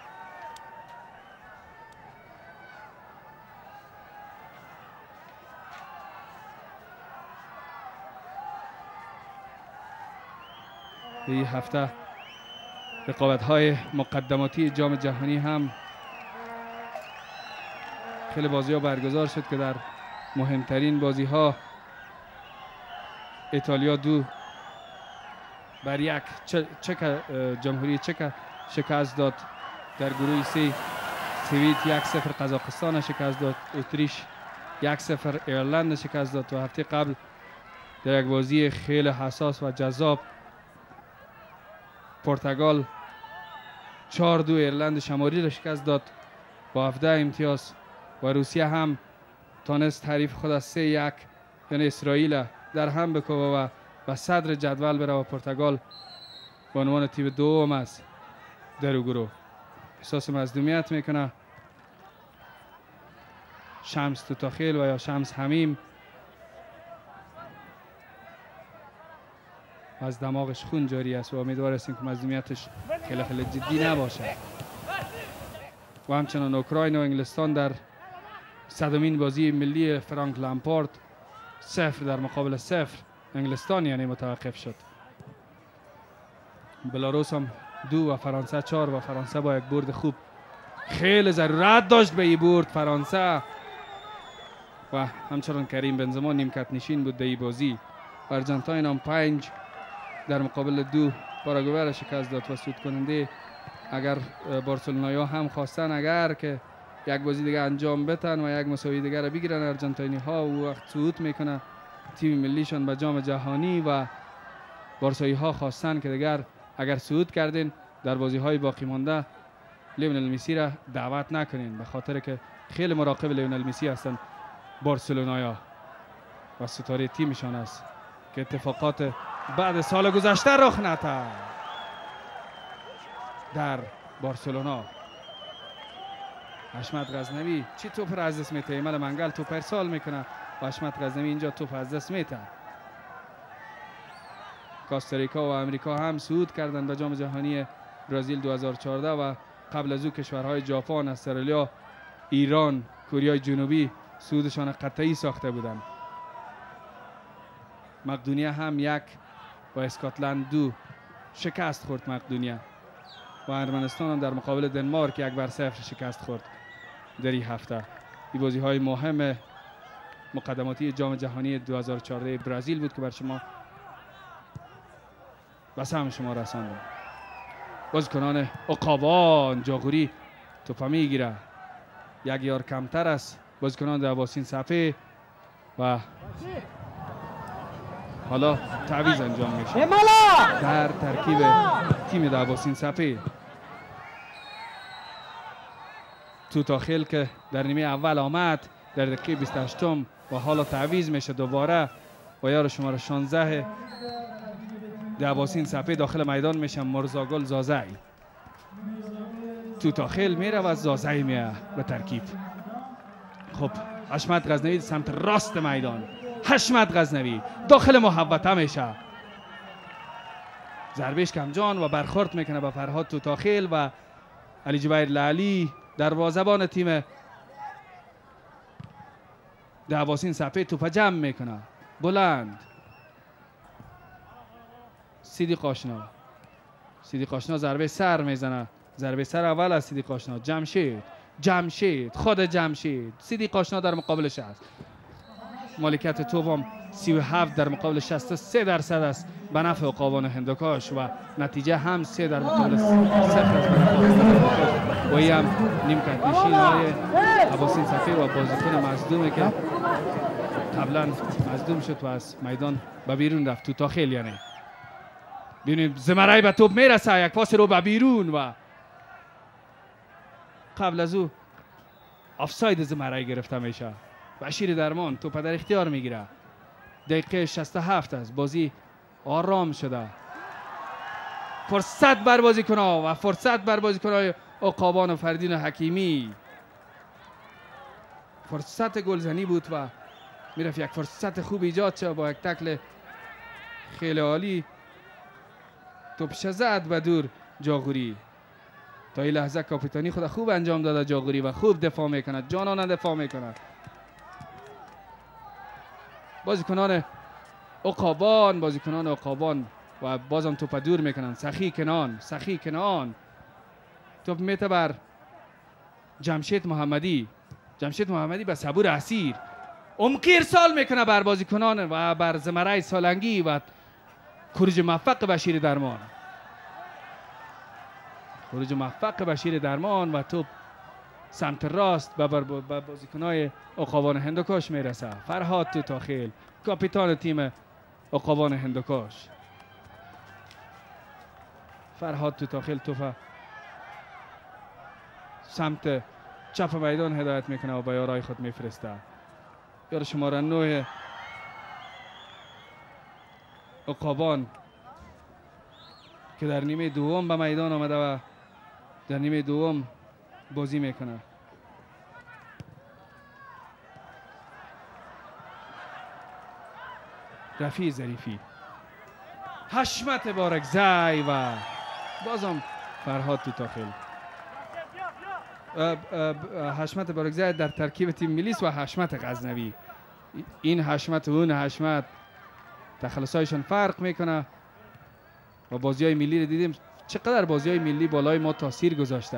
این هفته رقابت های مقدماتی جام جهانی هم خیلی بازی ها برگزار شد که در مهمترین بازی ها ایتالیا دو بر یک چک جمهوری چک شکست داد. در گروه سی سوئد یک صفر قزاقستان شکست داد. اتریش یک صفر ایرلند شکست داد. و هفته قبل در یک بازی خیلی حساس و جذاب پرتغال چهار دو ایرلند شمالی را شکست داد با هفده امتیاز. و روسیه هم تانست حریف خود از سه یک یعنی اسرائیل در هم بکوبه و به صدر جدول بره و پرتغال به عنوان تیم دوم است در گروه. احساس مظلومیت میکنه شمس توتاخیل و یا شمس حمیم. از دماغش خون جاری است و امیدوار هستیم که مظلومیتش خیلی خیلی جدی نباشه. و همچنان اوکراین و انگلستان در صدمین بازی ملی فرانک لامپارد صفر در مقابل صفر انگلستان یعنی متوقف شد. بلاروس هم دو و فرانسه چهار و فرانسه با یک برد خوب خیلی ضرورت داشت به این برد فرانسه و همچنان کریم بنزما نیمکت نشین بود در این بازی. ارژانتین هم پنج در مقابل دو پاراگوئه را شکست داد و صعود کننده. اگر بارسلونایا هم خواستن اگر که یک بازی دیگه انجام بتن و یک مساوی دیگه را بگیرن ارژانتینی ها و وقت صعود میکنه تیم ملیشان به جام جهانی و بارسایی ها خواستن که دیگر اگر صعود کردین در بازی های باقی مانده لیونل مسی را دعوت نکنین به خاطر که خیلی مراقب لیونل مسی هستن بارسلونایا و ستاره تیمشان است که اتفاقات بعد سال گذشته رخ نداد در بارسلونا. حشمت غزنوی چی توپ را از دست میته؟ ایمال منگل توپ ارسال میکنه و حشمت غزنوی اینجا توپ از دست میته. کاستاریکا و امریکا هم صعود کردند به جام جهانی برزیل دو هزار و چهارده و قبل از او کشورهای ژاپن، استرالیا، ایران، کره جنوبی صعودشان قطعی ساخته بودند. مقدونیه هم یک و اسکاتلند دو شکست خورد مقدونیه و ارمنستان هم در مقابل دنمارک یک بر صفر شکست خورد در این هفته. این بازی های مهم مقدماتی جام جهانی دو هزار و چهارده برزیل بود که بر شما به سهم شما رساندم. بازیکنان عقابان جاغوری توپ میگیره، یک یار کمتر است. بازیکنان در باسین صفحه و حالا تعویض انجام میشه در ترکیب تیم در باسین صفحه. توتاخیل که در نیمه اول آمد در دقیقه بیست و هشتم و حالا تعویض میشه دوباره و یار شماره شانزده در باسین صفحه داخل میدان میشه مرزاگل زازعی. توتاخیل میره و زازعی میره به ترکیب. خب حشمت غزنوی سمت راست میدان، حشمت غزنوی داخل محوطه میشه، ضربش کمجان و برخورد میکنه به فرهاد توتاخیل و علی جبیر لالی دروازه‌بان تیم دروازین صفحه توپ جمع میکنه بلند. صدیق آشنا صدیق آشنا ضربه سر میزنه، ضربه سر اول از صدیق آشنا. جمشید جمشید خود جمشید صدیق آشنا در مقابلش است. مالکیت توپ هم سی و هفت در مقابل شصت و سه درصد است به نفع عقابان هندوکش و نتیجه هم سه در مقابل صفر است و این هم نیمکت نشین های عباسین صفحه و بازیکن مصدومه که قبلا مصدوم شد و از میدان به بیرون رفت. توتاخیل یعنی ببینید زمرای به توپ میرسه، یک پاس رو به بیرون و قبل از او آفساید زمرای گرفته میشه. بشیر درمان توپ در اختیار میگیره. دقیقه شصت و هفت است، بازی آرام شده. فرصت بر بازیکن‌ها و فرصت بر بازیکن‌های عقابان و فردین حکیمی. فرصت گلزنی بود و میرفت یک فرصت خوب ایجاد شد با یک تکل خیلی عالی. توپش زد به دور جاغوری. تا این لحظه کاپیتانی خود خوب انجام داده جاغوری و خوب دفاع میکنه، جانانه دفاع میکنه. بازیکنان عقابان بازیکنان عقابان و بازم توپ دور میکنن. سخی کنان سخی کنان توپ میته بر جمشید محمدی. جمشید محمدی به صبور اسیر عمقی ارسال میکنه بر بازیکنان و بر زمرای سالنگی و خروج موفق بشیر درمان. خروج موفق بشیر درمان و توپ سمت راست به بازیکنای عقابان هندوکش میرسه. فرهاد توتاخیل کاپیتان تیم عقابان هندوکش. فرهاد توتاخیل توپ سمت چپ میدان هدایت میکنه و به یارای خود میفرسته. یار شماره نه عقابان که در نیمه دوم به میدان آمده و در نیمه دوم بازی میکنه. رفیع ظریفی، حشمت بارکزی و بازم فرهاد توتاخیل. حشمت بارکزی در ترکیب تیم ملی و حشمت غزنوی. این حشمت و اون حشمت تخلصایشان فرق میکنه و بازی های ملی رو دیدیم چقدر بازی های ملی بالای ما تاثیر گذاشته.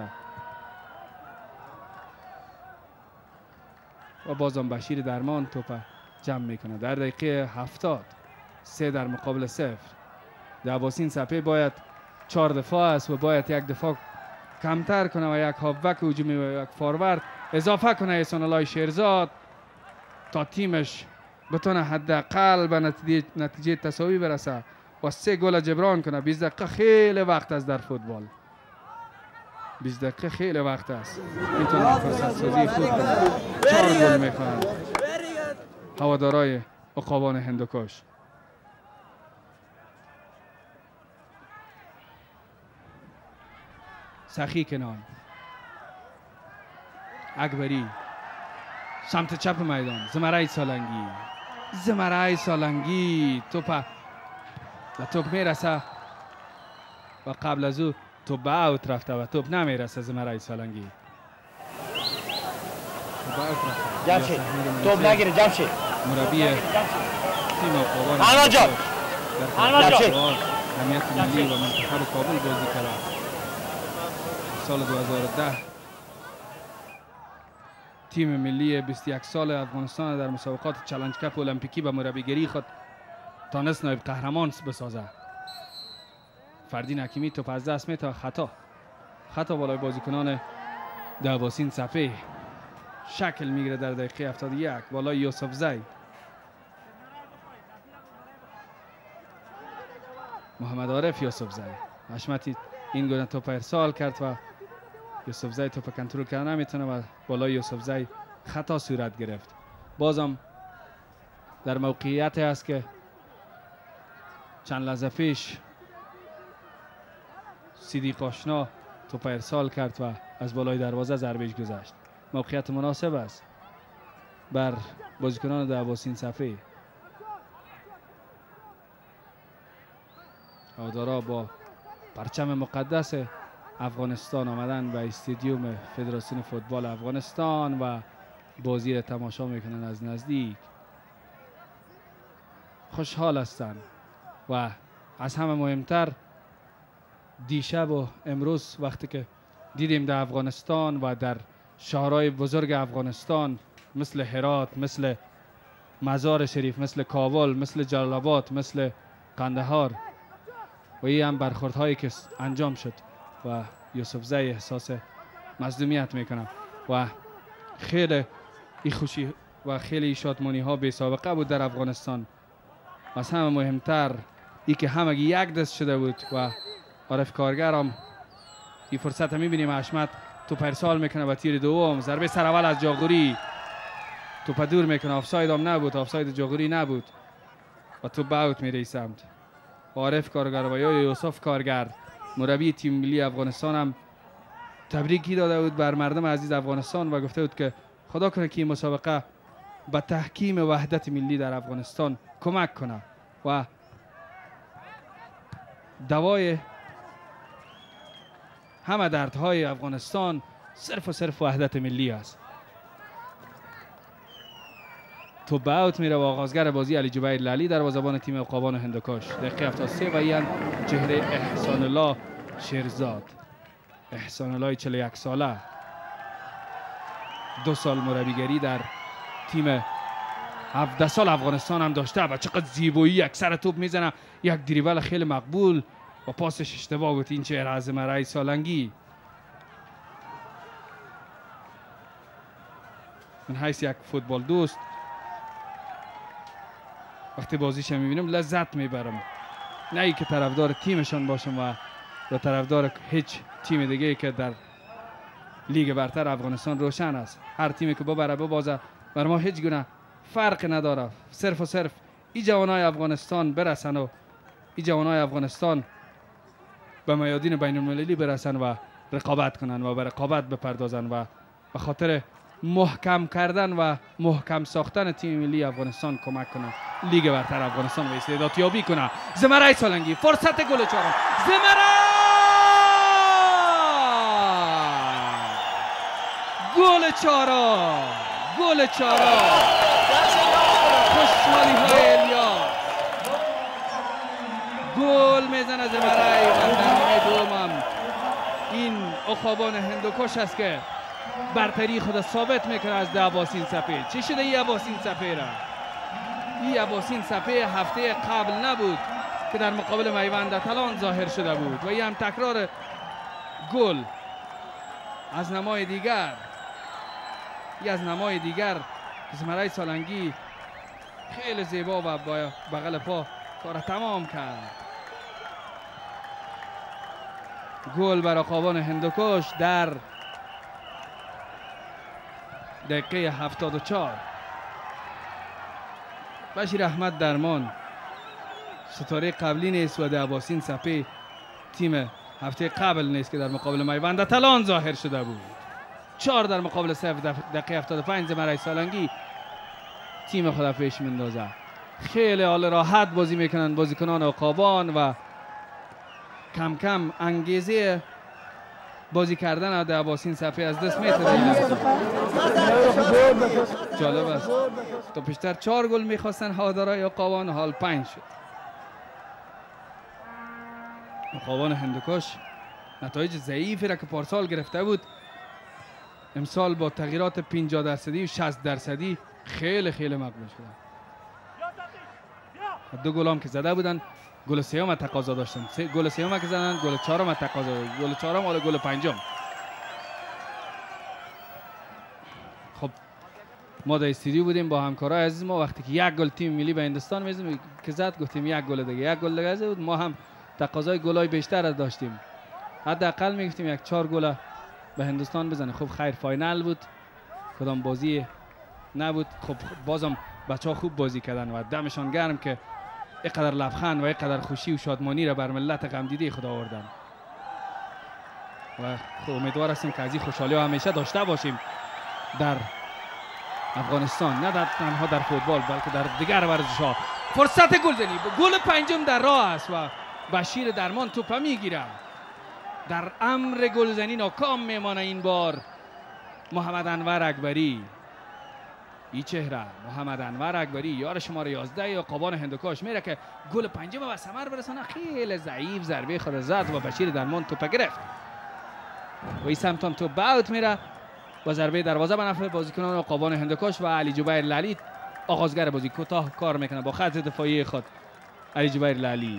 و بازم بشیر درمان توپ جمع میکنه در دقیقه هفتاد. سه در مقابل صفر. دعواسین سپه باید چهار دفاع است و باید یک دفاع کمتر کنه و یک هافبک هجومی و یک فاروارد اضافه کنه. احسان الله شیرزاد تا تیمش بتونه حداقل به نتیجه, نتیجه تساوی برسه و سه گل جبران کنه. بیست دقیقه خیلی وقت است در فوتبال. بیست دقیقه خیلی وقت است. میتونه فرصت سازی خوب کنه. چهار گل میخواهند هوادارای عقابان هندوکش. سخی کنان، اکبری سمت چپ میدان، زمرای سالنگی زمرای سالنگی توپ و توپ میرسه و قبل از او توپ به اوت رفته و توپ نمیرسه. زمرای سالنگی جمشید توپ نگیره. جمشید مربی تیم عقابان انوار جان انوار جان جمعیت ملی و منتخب کابل بازی کرد. سال دو هزار و ده تیم ملی بیست و یک سال افغانستان در مسابقات چالش کپ المپیکی به مربیگری خود تانست نایب قهرمان بسازه. فردین حکیمی توپ از دست میته. خطا خطا بالای بازیکنان دعواسین سپه شکل میگیره در دقیقه هفتاد و یک بالای یوسف زی. محمد عارف یوسف زی حشمتی این گونه توپ ارسال کرد و یوسف زی توپ کنترل کردن نمیتونه و بالای یوسف زی خطا صورت گرفت. بازم در موقعیتی است که چند لحظه پیش صدیق آشنا توپ ارسال کرد و از بالای دروازه ضربهش گذشت. موقعیت مناسب است بر بازیکنان دعواسین صفه. هوادارا با پرچم مقدس افغانستان آمدن به استادیوم فدراسیون فوتبال افغانستان و بازی را تماشا میکنن از نزدیک. خوشحال هستند و از همه مهمتر دیشب و امروز وقتی که دیدیم در افغانستان و در شهرهای بزرگ افغانستان مثل هرات، مثل مزار شریف، مثل کابل، مثل جلال آباد، مثل قندهار و این هم برخوردهایی که انجام شد و یوسف زی احساس مظلومیت میکنم و خیلی ای خوشی و خیلی شادمانی ها بی سابقه بود در افغانستان. از همه مهمتر ای که همگی یک دست شده بود و عارف کارگر هم این فرصت هم میبینیم. حشمت توپ ارسال میکنه به تیر دوم، ضربه سر اول از جاغوری، توپ دور میکنه. آفساید هم نبود، آفساید جاغوری نبود و توپ به اوت میره سمت. عارف کارگر و یا یوسف کارگر مربی تیم ملی افغانستان هم تبریکی داده بود بر مردم عزیز افغانستان و گفته بود که خدا کنه که این مسابقه به تحکیم وحدت ملی در افغانستان کمک کنه و دوای همه دردهای افغانستان صرف و صرف وحدت ملی است. تو به اوت میره و آغازگر بازی علی جبیر لالی در دروازه‌بان تیم عقابان هندوکش. دقیقه هفتاد و سه و این چهره احسان الله شیرزاد. احسان الله چهل و یک ساله، دو سال مربیگری در تیم هفده سال افغانستان هم داشته و چقدر زیبایی یک سر توپ میزنه، یک دریبل خیلی مقبول و پاسش اشتباه بود. این چهره از زمرای سالنگی. من حیث یک فوتبال دوست وقتی بازیش میبینم لذت میبرم، نه ای که طرفدار تیمشان باشم و و طرفدار هیچ تیم دیگه ای که در لیگ برتر افغانستان روشن است. هر تیمی که ببره ببازه بر ما هیچ گونه فرق نداره. صرف و صرف این جوانای افغانستان برسن و این جوانای افغانستان به میادین بین المللی برسن و رقابت کنن و به رقابت بپردازن و به خاطر محکم کردن و محکم ساختن تیم ملی افغانستان کمک کنن لیگ برتر افغانستان و استعداد یابی کنه. زمرای سالنگی فرصت گل چهارم. زمرای گل چهارم، گل چهارم. خوشحالی های الیا گل میزنه زمرای و در نیمه دوم این عقابان هندوکش است که برتری خود ثابت میکنه از ده عباسین سپه. چی شده ای عباسین سپه را؟ ای عباسین سپه هفته قبل نبود که در مقابل میوند اتلان ظاهر شده بود و ای هم تکرار گل از نمای دیگر ای از نمای دیگر که زمرای سالنگی خیلی زیبا و با بغل پا کار تمام کرد. گل بر عقابان هندوکش در دقیقه هفتاد و چهار. بشیر احمد درمان ستاره قبلی نیست و در عباسین سپه تیم هفته قبل نیست که در مقابل میوند اتلان ظاهر شده بود. چهار در مقابل صفر دقیقه هفتاد و پنج زمرای سالنگی تیم خود پیش میندازه. خیلی حال راحت بازی میکنن بازیکنان عقابان و کم کم انگیزه بازی کردن در عباسین سپه از دست میتونه. جالب است تا پیشتر چهار گل میخواستن هوادارهای عقابان، حال پنج شد. عقابان هندوکش نتایج ضعیفی را که پارسال گرفته بود امسال با تغییرات پنجاه درصدی و شصت درصدی خیلی خیلی مقبول شدن. دو گل هم که زده بودن گل سوم تقاضا داشتن، گل سوم که زدن گل چهارم تقاضا داشتن، گل چهارم حالا گل پنجم. خب ما در استودیو بودیم با همکارای عزیز ما، وقتی که یک گل تیم ملی به هندوستان میزنیم که زد گفتیم یک گل دیگه یک گل دیگه زد، ما هم تقاضای گلای بیشتر از داشتیم، حداقل میگفتیم یک چهار گل به هندوستان بزنه. خب خیر فاینال بود، کدام بازی نبود. خب بازم بچه ها خوب بازی کردن و دمشان گرم که اینقدر لبخند و اینقدر خوشی و شادمانی را بر ملت غمدیده خدا آوردن و خب امیدوار هستیم که از این خوشحالی ها همیشه داشته باشیم در افغانستان، نه در تنها در فوتبال بلکه در دیگر ورزش ها. فرصت گلزنی، گل پنجم در راه است و بشیر درمان توپ میگیره. در امر گلزنی ناکام میمانه این بار محمد انور اکبری. این چهره محمد انور اکبری یار شماره یازده عقابان هندوکش میره که گل پنجم به ثمر برسانه. خیلی ضعیف ضربه خود زد و بشیر درمان توپ گرفت و این سمت هم توپ به اوت میره و ضربه دروازه به نفع بازیکنان عقابان هندوکش و علی جبیر لالی آغازگر بازی کوتاه کار میکنه با خط دفاعی خود. علی جبیر لالی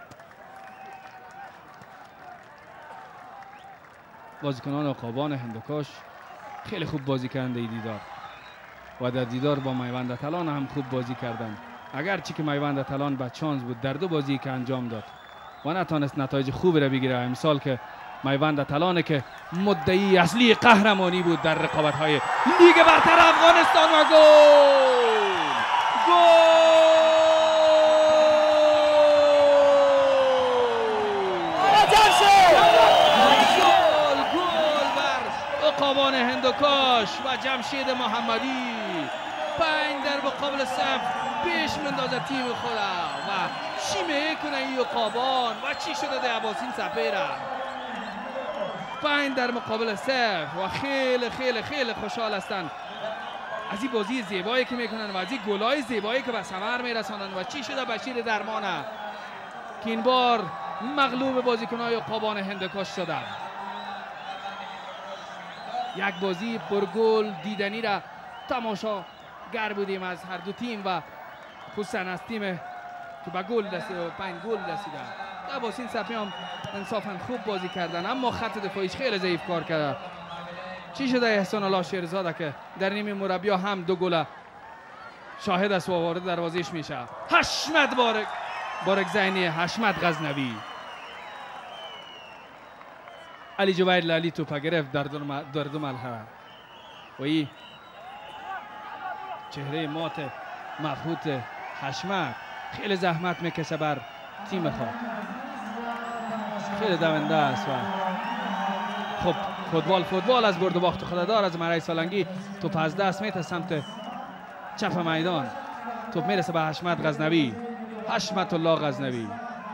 بازیکنان عقابان هندوکش خیلی خوب بازی کردند در دیدار و در دیدار با میوند اتلان هم خوب بازی کردند، اگرچه که میوند اتلان به چانس بود در دو بازی که انجام داد و نتونست نتایج خوبی را بگیره. امسال که میوند اتلان که مدعی اصلی قهرمانی بود در رقابت های لیگ برتر افغانستان و گل گل عقابان هندوکش و جمشید محمدی پنج در مقابل صفر پیش مندازه تیم خدا و چی میکنه این عقابان و چی شده در عباسین سپه را. پنج در مقابل صفر و خیلی خیلی خیلی خوشحال هستند از این بازی زیبایی که میکنن و از این گلای زیبایی که به ثمر میرسانند. و چی شده بشیر درمانه که این بار مغلوب بازیکنهای عقابان هندوکش شدند. یک بازی پرگل دیدنی را تماشاگر بودیم از هر دو تیم و خصوصا از تیم که به گل رسید و پنج گل رسیده. عباسین سپه هم انصافا خوب بازی کردن اما خط دفاعیش خیلی ضعیف کار کرده. چی شده احسان الله شیرزاده که در نیمه مربی هم دو گل شاهد است و وارد دروازه‌اش میشه. حشمت بارک بارک زینی، حشمت غزنوی. علی جبیر لالی توپ گرفت در در دو ملحه و این چهره مات مبهوت حشمت خیلی زحمت میکشه بر تیم خود، خیلی دونده است و خب فوتبال فوتبال از برد و باخت خود دار. از زمرای سالنگی توپ از دست میته سمت چپ میدان، توپ میرسه به حشمت غزنوی. حشمت الله غزنوی،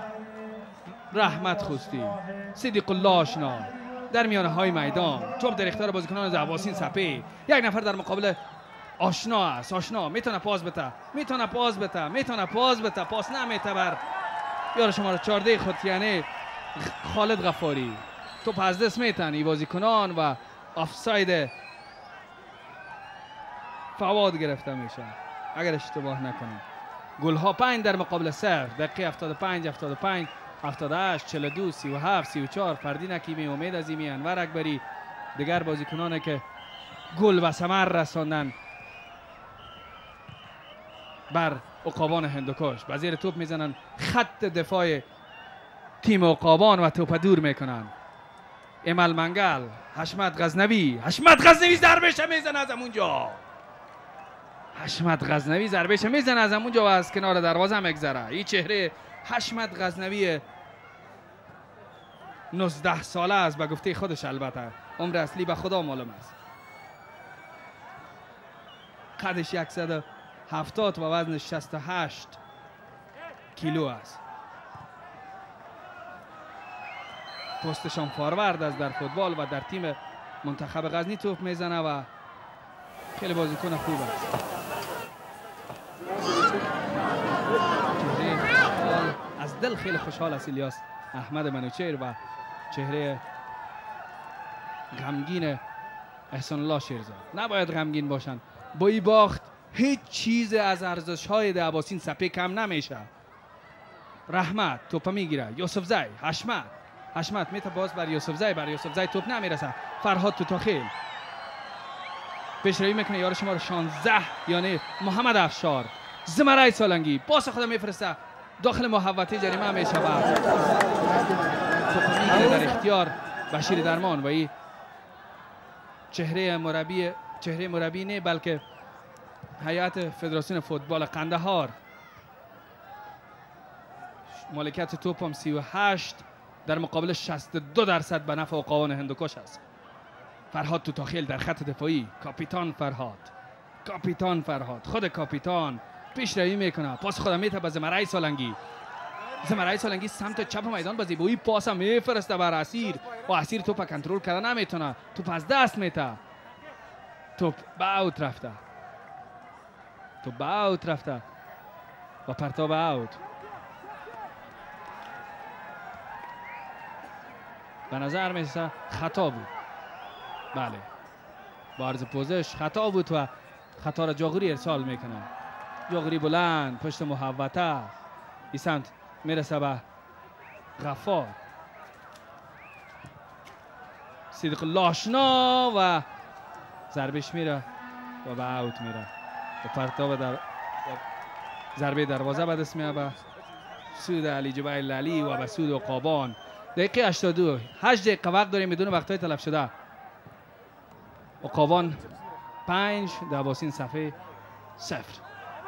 رحمت خوستی، صدیق الله آشنا در میانه های میدان. توپ در اختیار بازیکنان عباسین سپه. یک نفر در مقابل آشنا است. آشنا میتونه پاس بده، میتونه پاس بده، میتونه پاس بده، پاس نمیته بر یار شماره چهارده خود یعنی خالد غفاری. توپ از دست میتن ای بازیکنان و آفساید فواد گرفته میشه اگر اشتباه نکنم. گل ها پنج در مقابل صفر. دقیقه هفتاد و پنج، هفتاد و پنج، هفتاد و هشت، چهل و دو، سی و هفت، سی و چهار. فردین حکیمی، امید عظیمی، انور اکبری، دیگر بازیکنان که گل و ثمر رساندن بر عقابان هندوکش. به زیر توپ میزنن خط دفاع تیم عقابان و توپ دور میکنن. امل منگل، حشمت غزنوی، حشمت غزنوی ضربش میزنه از اونجا. حشمت غزنوی ضربش میزنه از اونجا و از کنار دروازه میگذره. این چهره حشمت غزنوی نوزده ساله است به گفته خودش، البته عمر اصلی به خدا معلوم است. قدش صد و هفتاد و وزنش شصت و هشت کیلو است. پستشان فارورد است در فوتبال و در تیم منتخب غزنی توپ میزنه و خیلی بازیکن خوب است. چهره از دل خیلی خوشحال است الیاس احمد منوچهر و چهره غمگین احسان الله شیرزاد. نباید غمگین باشن. با این باخت هیچ چیز از ارزش‌های دعواسین سپه کم نمیشه. رحمت توپ میگیره، یوسف زی، حشمت حشمت میته باز بر یوسف زی، بر یوسف زی توپ نمیرسه. فرهاد توتاخیل پیشروی میکنه یار شماره شانزده یعنی محمد افشار. زمرای سالنگی پاس خود میفرسته داخل محوطه جریمه میشه و توپ میگیره در اختیار بشیر درمان و این چهره مربی چهره مربی نه بلکه هیئت فدراسیون فوتبال قندهار. مالکیت توپ هم سی و هشت در مقابل شصت و دو درصد به نفع عقابان هندوکش است. فرهاد توتاخیل در خط دفاعی، کاپیتان فرهاد کاپیتان فرهاد خود کاپیتان پیشروی میکنه. پاس خود میته به زمرای سالنگی. زمرای سالنگی سمت چپ میدان با زیبایی پاس میفرسته بر اسیر و اسیر توپ کنترل کردن نمیتونه. توپ از دست میته. توپ به اوت رفته. توپ به اوت رفته و پرتاب اوت. به نظر میسه خطا بود. بله با عرض پوزش خطا بود و خطا را جاغوری ارسال میکنه. جاغوری بلند پشت محوطه این سمت میرسه به غفار. صدیق لاشنا و ضربش میره و به اوت میره و پرتاب در ضربه دروازه به دست میاد به سود علی جبیل علی و به سود عقابان. دقیقه هشتاد و دو، هشت دقیقه وقت داریم بدون وقتهای تلف شده. عقابان پنج، دعواسین صفحه صفر.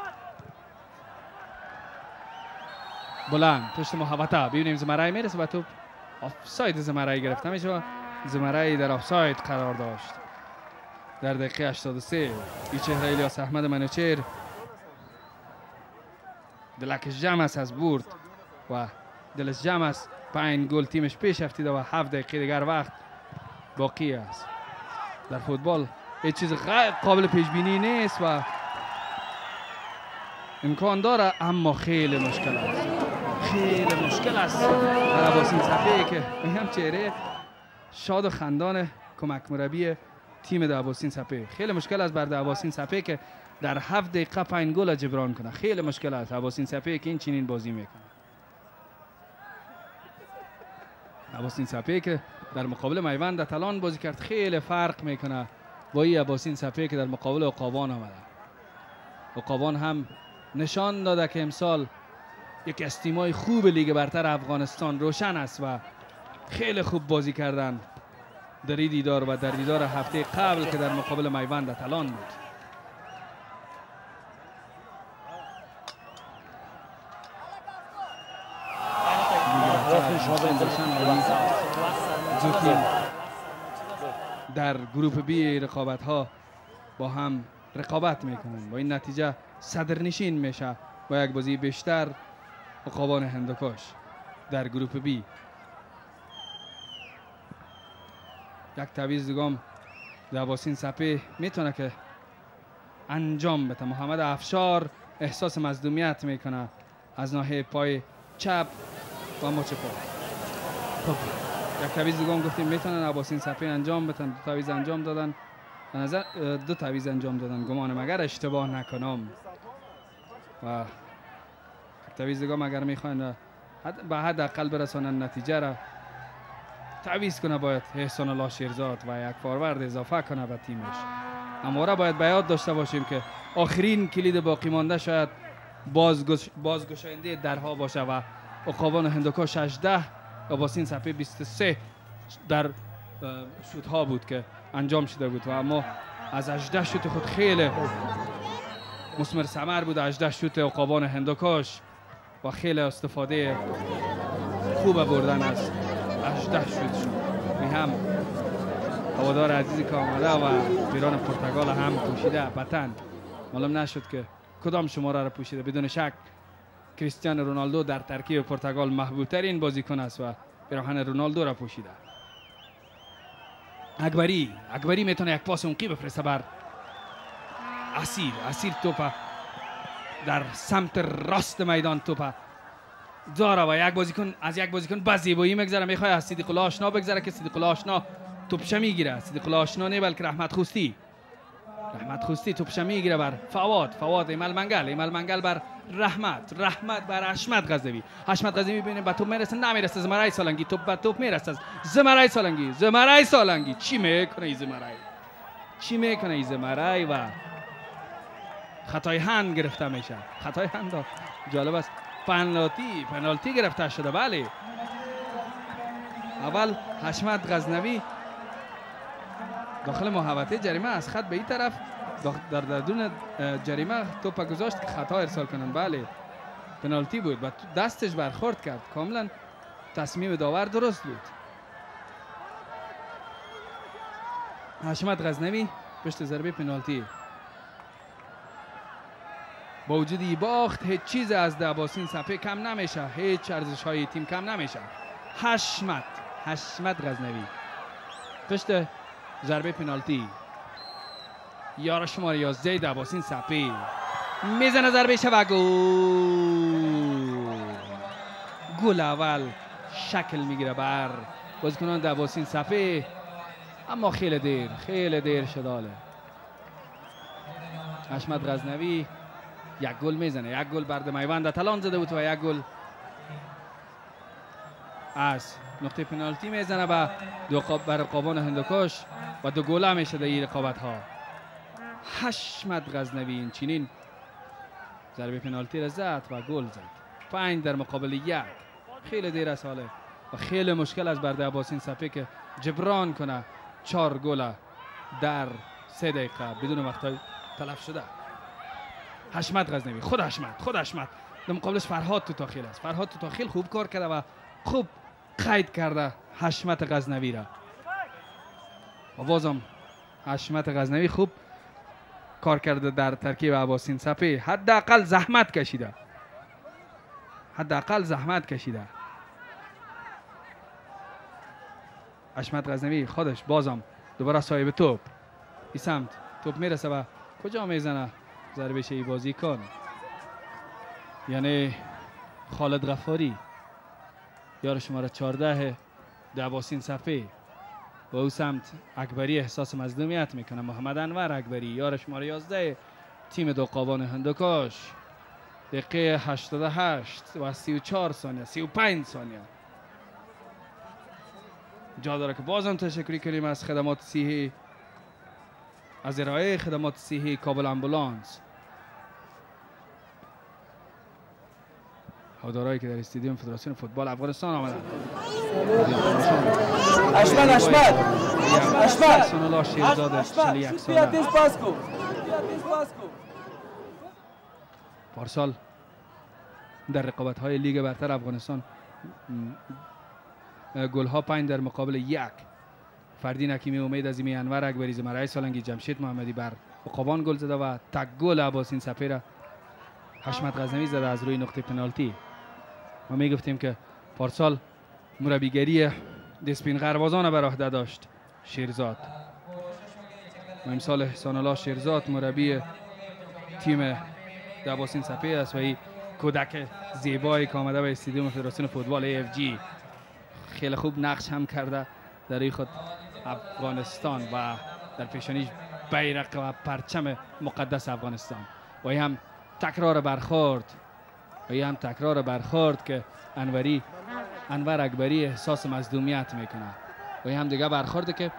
بلند پشت محوطه ببینیم زمرای میرسه و توپ آفساید زمرای گرفته میشه. زمرای در آفساید قرار داشت در دقیقه هشتاد و سه. این چهره الیاس احمد منوچهر دلکش جمع است از برد و دلش جمع است. پنج گل تیمش پیش افتیده و هفت دقیقه دیگر وقت باقی است. در فوتبال هیچ چیز قابل پیش بینی نیست و امکان داره اما خیلی مشکل است. خیلی مشکل است در عباسین صفحه که میگم چهره شاد و خندان کمک مربی تیم دعواسین صفحه. خیلی مشکل است بر دعواسین صفحه که در هفت دقیقه پنج گل جبران کنه. خیلی مشکل است عباسین صفحه که این چنین بازی میکنه. عباسین صفحه که در مقابل میوند اتلان بازی کرد خیلی فرق میکنه با این عباسین صفحه که در مقابل عقابان آمده. عقابان هم نشان داده که امسال یک استیمای خوب لیگ برتر افغانستان روشن است و خیلی خوب بازی کردن در این دیدار و در دیدار هفته قبل که در مقابل میوند اتلان بود. در گروه بی رقابت ها با هم رقابت میکنن. با این نتیجه صدرنشین میشه با یک بازی بیشتر عقابان هندوکش در گروه بی. یک تعویض دیگه دعواسین صفحه میتونه که انجام بده. محمد افشار احساس مظلومیت میکنه از ناحیه پای چپ و مچ پا. خب یک تعویض دیگه هم گفتیم میتونن عباسین صفی انجام بدن. دو تعویض انجام دادن، به نظر دو تعویض انجام دادن گمانم اگر اشتباه نکنم. و تعویض دیگه هم اگر میخواین به حداقل برسانن نتیجه را، تعویض کنه باید احسان الله شیرزاد و یک فاروارد اضافه کنه به تیمش. اما را باید به یاد داشته باشیم که آخرین کلید باقی مانده شاید بازگش بازگشاینده درها باشه و عقابان هندوکش هجده، عباسین صفی بیست و سه در شوت ها بود که انجام شده بود و اما از هجده شوت خود خیلی مثمر ثمر بود. هجده شوت عقابان هندوکش و خیلی استفاده خوب بردن از هجده شوت شد. می هم هوادار عزیزی که آمده و پیران پرتغال هم پوشیده بطن معلوم نشد که کدام شماره را پوشیده. بدون شک کریستیانو رونالدو در ترکیب پرتغال محبوب ترین بازیکن است و پیراهن رونالدو را پوشیده. اکبری اکبری میتونه یک پاس عمقی بفرسته بر اسیر. اسیر توپ در سمت راست میدان توپ داره و یک بازیکن از یک بازیکن با زیبایی میگذره. میخواد از صدیق الله آشنا بگذره که صدیق الله آشنا توپش میگیره. صدیق الله آشنا نه بلکه رحمت خوستی. رحمت خوستی توپش میگیره بر فواد. فواد ایمل منگل. ایمل منگل بر رحمت. رحمت بر حشمت غزنوی. حشمت غزنوی میبینه به توپ میرسه نمیرسه. زمرای سالنگی توپ به توپ میرسه. زمرای سالنگی. زمرای سالنگی چی میکنه این زمرای؟ چی میکنه این زمرای؟ و خطای هند گرفته میشه. خطای هند جالب است. پنالتی پنالتی گرفته شده. بله اول حشمت غزنوی داخل محوطه جریمه از خط به این طرف در درون جریمه توپ گذاشت که خطا ارسال کنن. بله پنالتی بود و دستش برخورد کرد. کاملا تصمیم داور درست بود. حشمت غزنوی پشت ضربه پنالتی. با وجود این باخت هیچ چیز از عباسین صفی کم نمیشه. هیچ ارزش های تیم کم نمیشه. حشمت حشمت غزنوی پشت ضربه پنالتی. یار شماره یازده عباسین صفی میزنه ضربه و گل. گل اول شکل میگیره بر بازیکنان عباسین صفی، اما خیلی دیر خیلی دیر شداله. حشمت غزنوی یک گل میزنه. یک گل برد میوند تلان زده بود و یک گل از نقطه پنالتی میزنه و دو بر عقابان هندوکش و دو گل میشه در این رقابت ها. حشمت غزنوی این چنین ضربه پنالتی را زد و گل زد. پنج در مقابل یک. خیلی دیر است حاله و خیلی مشکل است برای عباسین صفی که جبران کنه چهار گل در سه دقیقه بدون وقتای تلف شده. حشمت غزنوی خود حشمت خود حشمت در مقابلش فرهاد توتاخیل است. فرهاد توتاخیل خوب کار کرده و خوب قید کرده حشمت غزنوی را و بازم حشمت غزنوی خوب کار کرده در ترکیب عباسین صفی. حداقل زحمت کشیده. حداقل زحمت کشیده. حشمت غزنوی خودش بازم دوباره صاحب توپ. این سمت توپ میرسه و کجا میزنه؟ ضربه ای بازی کن یعنی خالد غفاری یار شماره چهارده عباسین صفی. با او سمت اکبری احساس مظلومیت میکنه. محمد انور اکبری یار شماره یازده تیم دو قابان هندوکش. دقیقه هشتاد و هشت و سی و چهار ثانیه سی و پنج ثانیه. جا داره که بازم تشکری کنیم از خدمات صحی، از ارائه خدمات صحی کابل امبولانس. هوادارهایی که در استادیوم فدراسیون فوتبال افغانستان آمدند. اشمت اشمت اشمت احسان الله شیرزاد چهل و یک ساله. پارسال در رقابت های لیگ برتر افغانستان گل ها پنج در مقابل یک. فردین حکیمی امید عظیمی انور اکبری زمرای سالنگی جمشید محمدی بر عقابان گل زده و تک گل عباسین صفی را حشمت غزنوی زده از روی نقطه پنالتی. ما می گفتیم که پارسال مربیگری دسپین غربازان بر عهده داشت شیرزاد و امسال احسان الله شیرزاد مربی تیم عباسین صفی است و این کودک زیبایی که آمده به استادیوم فدراسیون فوتبال ای اف جی خیلی خوب نقش هم کرده در این خود افغانستان و در پیشانیش بیرق و پرچم مقدس افغانستان. و این هم تکرار برخورد و این هم تکرار برخورد که انوری انور اکبری احساس مظلومیت میکنه و این هم دیگه برخورده که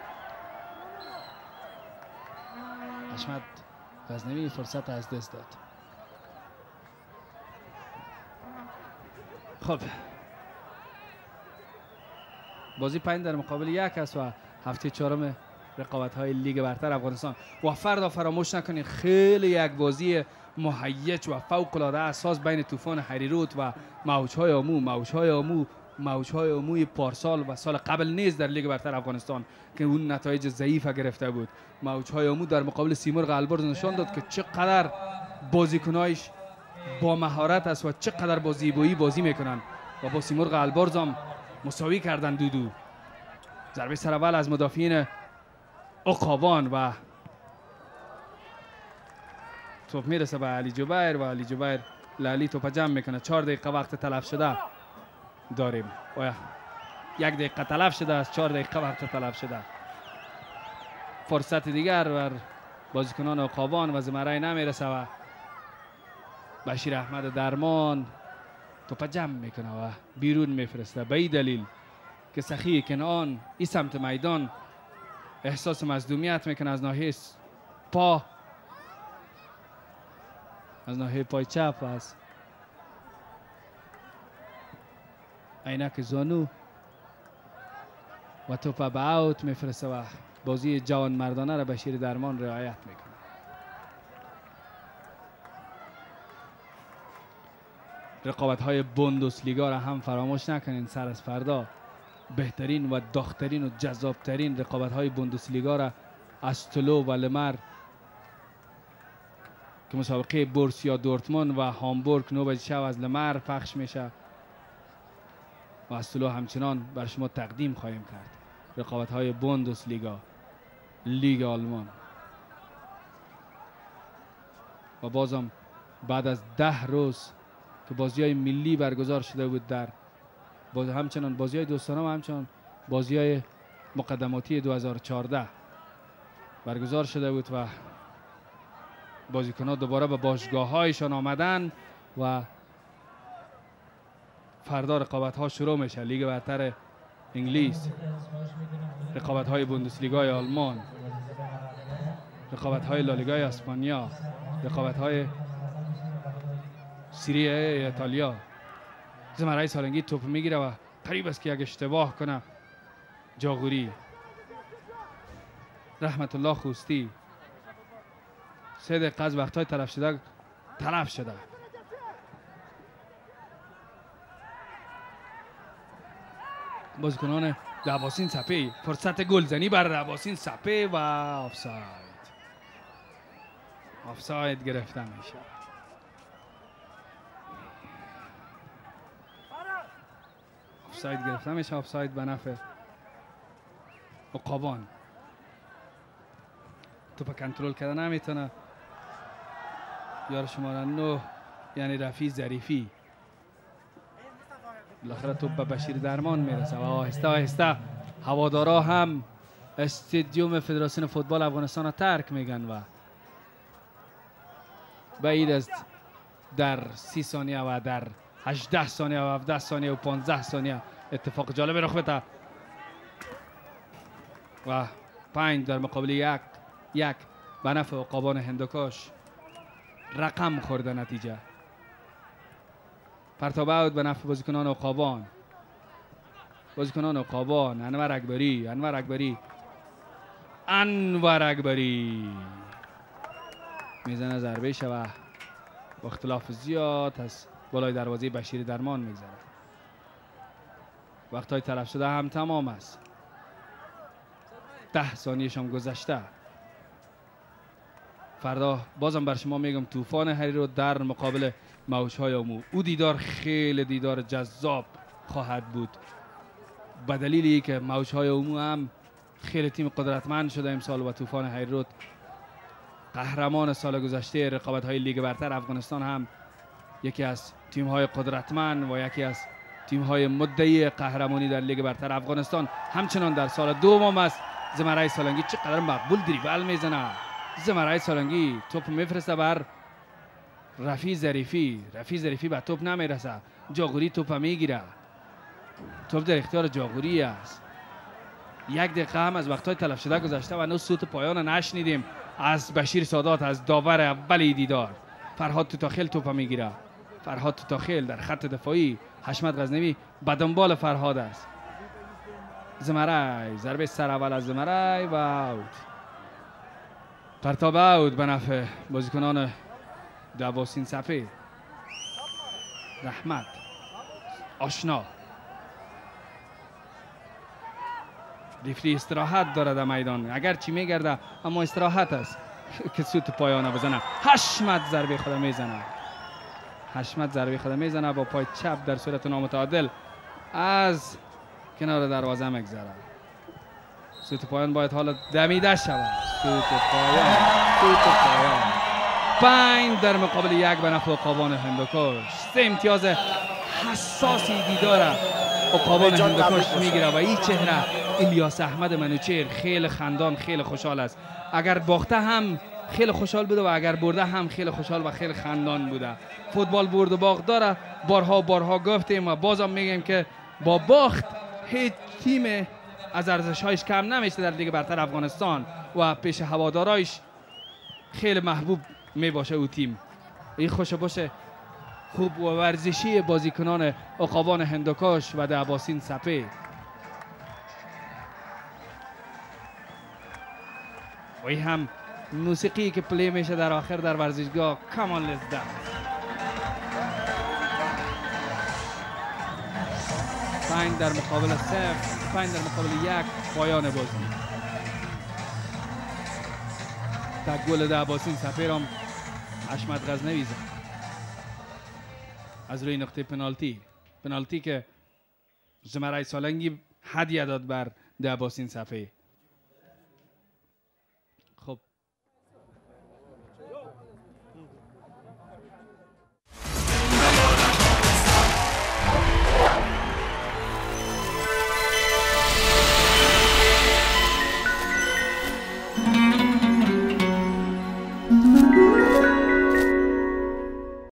حشمت غزنوی فرصت از دست داد. خب بازی پنج در مقابل یک است و هفته چهارم رقابت های لیگ برتر افغانستان. و فردا فراموش نکنید خیلی یک بازی مهیج و فوق العاده اساس بین طوفان حریرود و موج های آمو موج های آمو موج های آموی پارسال و سال قبل نیز در لیگ برتر افغانستان که اون نتایج ضعیف گرفته بود. موج های آمو در مقابل سیمرغ البرز نشان داد که چقدر بازیکنایش با مهارت است و چقدر با زیبایی بازی میکنن و با سیمرغ البرز هم مساوی کردن دو دو. ضربه سر اول از مدافعین عقابان و توپ میرسه به علی جبیر و علی جبیر لالی توپ جمع میکنه. چهار دقیقه وقت تلف شده داریم و یک دقیقه تلف شده از چهار دقیقه وقت تلف شده. فرصت دیگر بر بازیکنان عقابان و زمرای نمیرسه و بشیر احمد درمان توپ جمع میکنه و بیرون میفرسته به این دلیل که سخی کنعان این سمت میدان احساس مظلومیت میکنه از ناحیه پا از ناحیه پای چپ است عینک زانو و توپ به اوت میفرسته و بازی جوان مردانه را بشیر درمان رعایت میکنه. رقابت های بوندسلیگا را هم فراموش نکنین. سر از فردا بهترین و داغ‌ترین و جذابترین رقابت های بوندسلیگا را از تولو و لمر که مسابقه بورسیا دورتموند و هامبورگ نو بجه شب از لمر پخش میشه و از تولو همچنان بر شما تقدیم خواهیم کرد. رقابت های بوندسلیگا لیگ آلمان و بازم بعد از ده روز که بازی های ملی برگزار شده بود در باز همچنان بازی های دوستانه و همچنان بازی های مقدماتی دو هزار و چهارده برگزار شده بود و بازیکنان دوباره به باشگاه هایشان آمدن و فردا رقابت ها شروع میشه. لیگ برتر انگلیس، رقابت های بوندسلیگای آلمان، رقابت های لالیگای اسپانیا، رقابت های سری ای ایتالیا. زمرای سالنگی توپ میگیره و قریب است که یک اشتباه کنه. جاغوری رحمت الله خوستی سه دقیقه از وقتهای تلف شده تلف شده. بازیکنان عباسین سپه فرصت گلزنی بر عباسین سپه و آفساید آفساید گرفته میشه. آفساید گرفته میشه. آفساید به نفع عقابان. توپ کنترل کردن نمیتونه یار شماره نه یعنی رفیع ظریفی. بالاخره توپ به بشیر درمان میرسه و آهسته آهسته هوادارا هم استادیوم فدراسیون فوتبال افغانستان را ترک میگن و بعید است در سی ثانیه و در هجده ثانیه و هفده ثانیه و پانزده ثانیه اتفاق جالب رخ بده و پنج در مقابل یک یک به نفع عقابان هندوکش رقم خورده نتیجه. پرتاب اوت به نفع بازیکنان عقابان. بازیکنان عقابان انور اکبری انور اکبری انور اکبری میزنه ضربه شه و با اختلاف زیاد از بالای دروازه بشیر درمان میگذره. وقتهای تلف شده هم تمام است. ده ثانیه‌ش هم گذشته. فردا بازم بر شما میگم طوفان حریرود در مقابل موج‌های آمو. او دیدار خیلی دیدار جذاب خواهد بود به دلیلی که موج‌های آمو هم خیلی تیم قدرتمند شده امسال و طوفان حریرود قهرمان سال گذشته رقابت‌های لیگ برتر افغانستان هم یکی از تیم های قدرتمند و یکی از تیم های مدعی قهرمانی در لیگ برتر افغانستان همچنان در سال دوم است. زمرای سالنگی چقدر مقبول دریبل میزنه. زمرای سالنگی توپ میفرسته بر رفیع ظریفی. رفیع ظریفی به توپ نمیرسه. جاغوری توپ میگیره. توپ در اختیار جاغوری است. یک دقیقه هم از وقتهای تلف شده گذشته و نو صوت پایان نشنیدیم از بشیر سادات، از داور اولی دیدار. فرهاد توتاخیل توپ میگیره. فرهاد توتاخیل در خط دفاعی. حشمت غزنوی به دنبال فرهاد است. زمرای ضربه سر اول از زمرای و اوت. پرتاب اوت به نفع بازیکنان دباسین سپید. رحمت آشنا ریفری استراحت داره در میدان، اگر چی میگرده اما استراحت است که سوت پایانه بزنه. حشمت ضربه خود میزنه. حشمت ضربه خود میزنه با پای چپ در صورت نامتعادل از کنار دروازه میگذره. سوت پایان باید حالا دمیده شود. سوت پایان سوت پایان پنج در مقابل یک به نفع عقابان هندوکش. سه امتیاز حساسی دیداره عقابان هندوکش میگیره و این چهره الیاس احمد منوچهر خیلی خندان، خیلی خوشحال است. اگر باخته هم خیلی خوشحال بوده و اگر برده هم خیلی خوشحال و خیلی خندان بوده. فوتبال برد و باخت داره، بارها بارها گفتیم و بازم میگیم که با باخت هیچ تیم از ارزش‌هایش کم نمیشه در لیگ برتر افغانستان و پیش هوادارایش خیلی محبوب می باشه او تیم. این خوش باشه خوب و ورزشی بازیکنان عقابان هندوکش و دباسین سپید. و این هم موسیقی که پلی میشه در آخر در ورزشگاه کمان لزده. پنج در مقابل صفر، پنج در مقابل یک، پایان بازی. تک گل دباسین سپید هم حشمت غزنوی زد از روی نقطه پنالتی. پنالتی که زمرای سالنگی هدیه داد بر دباسین سپید.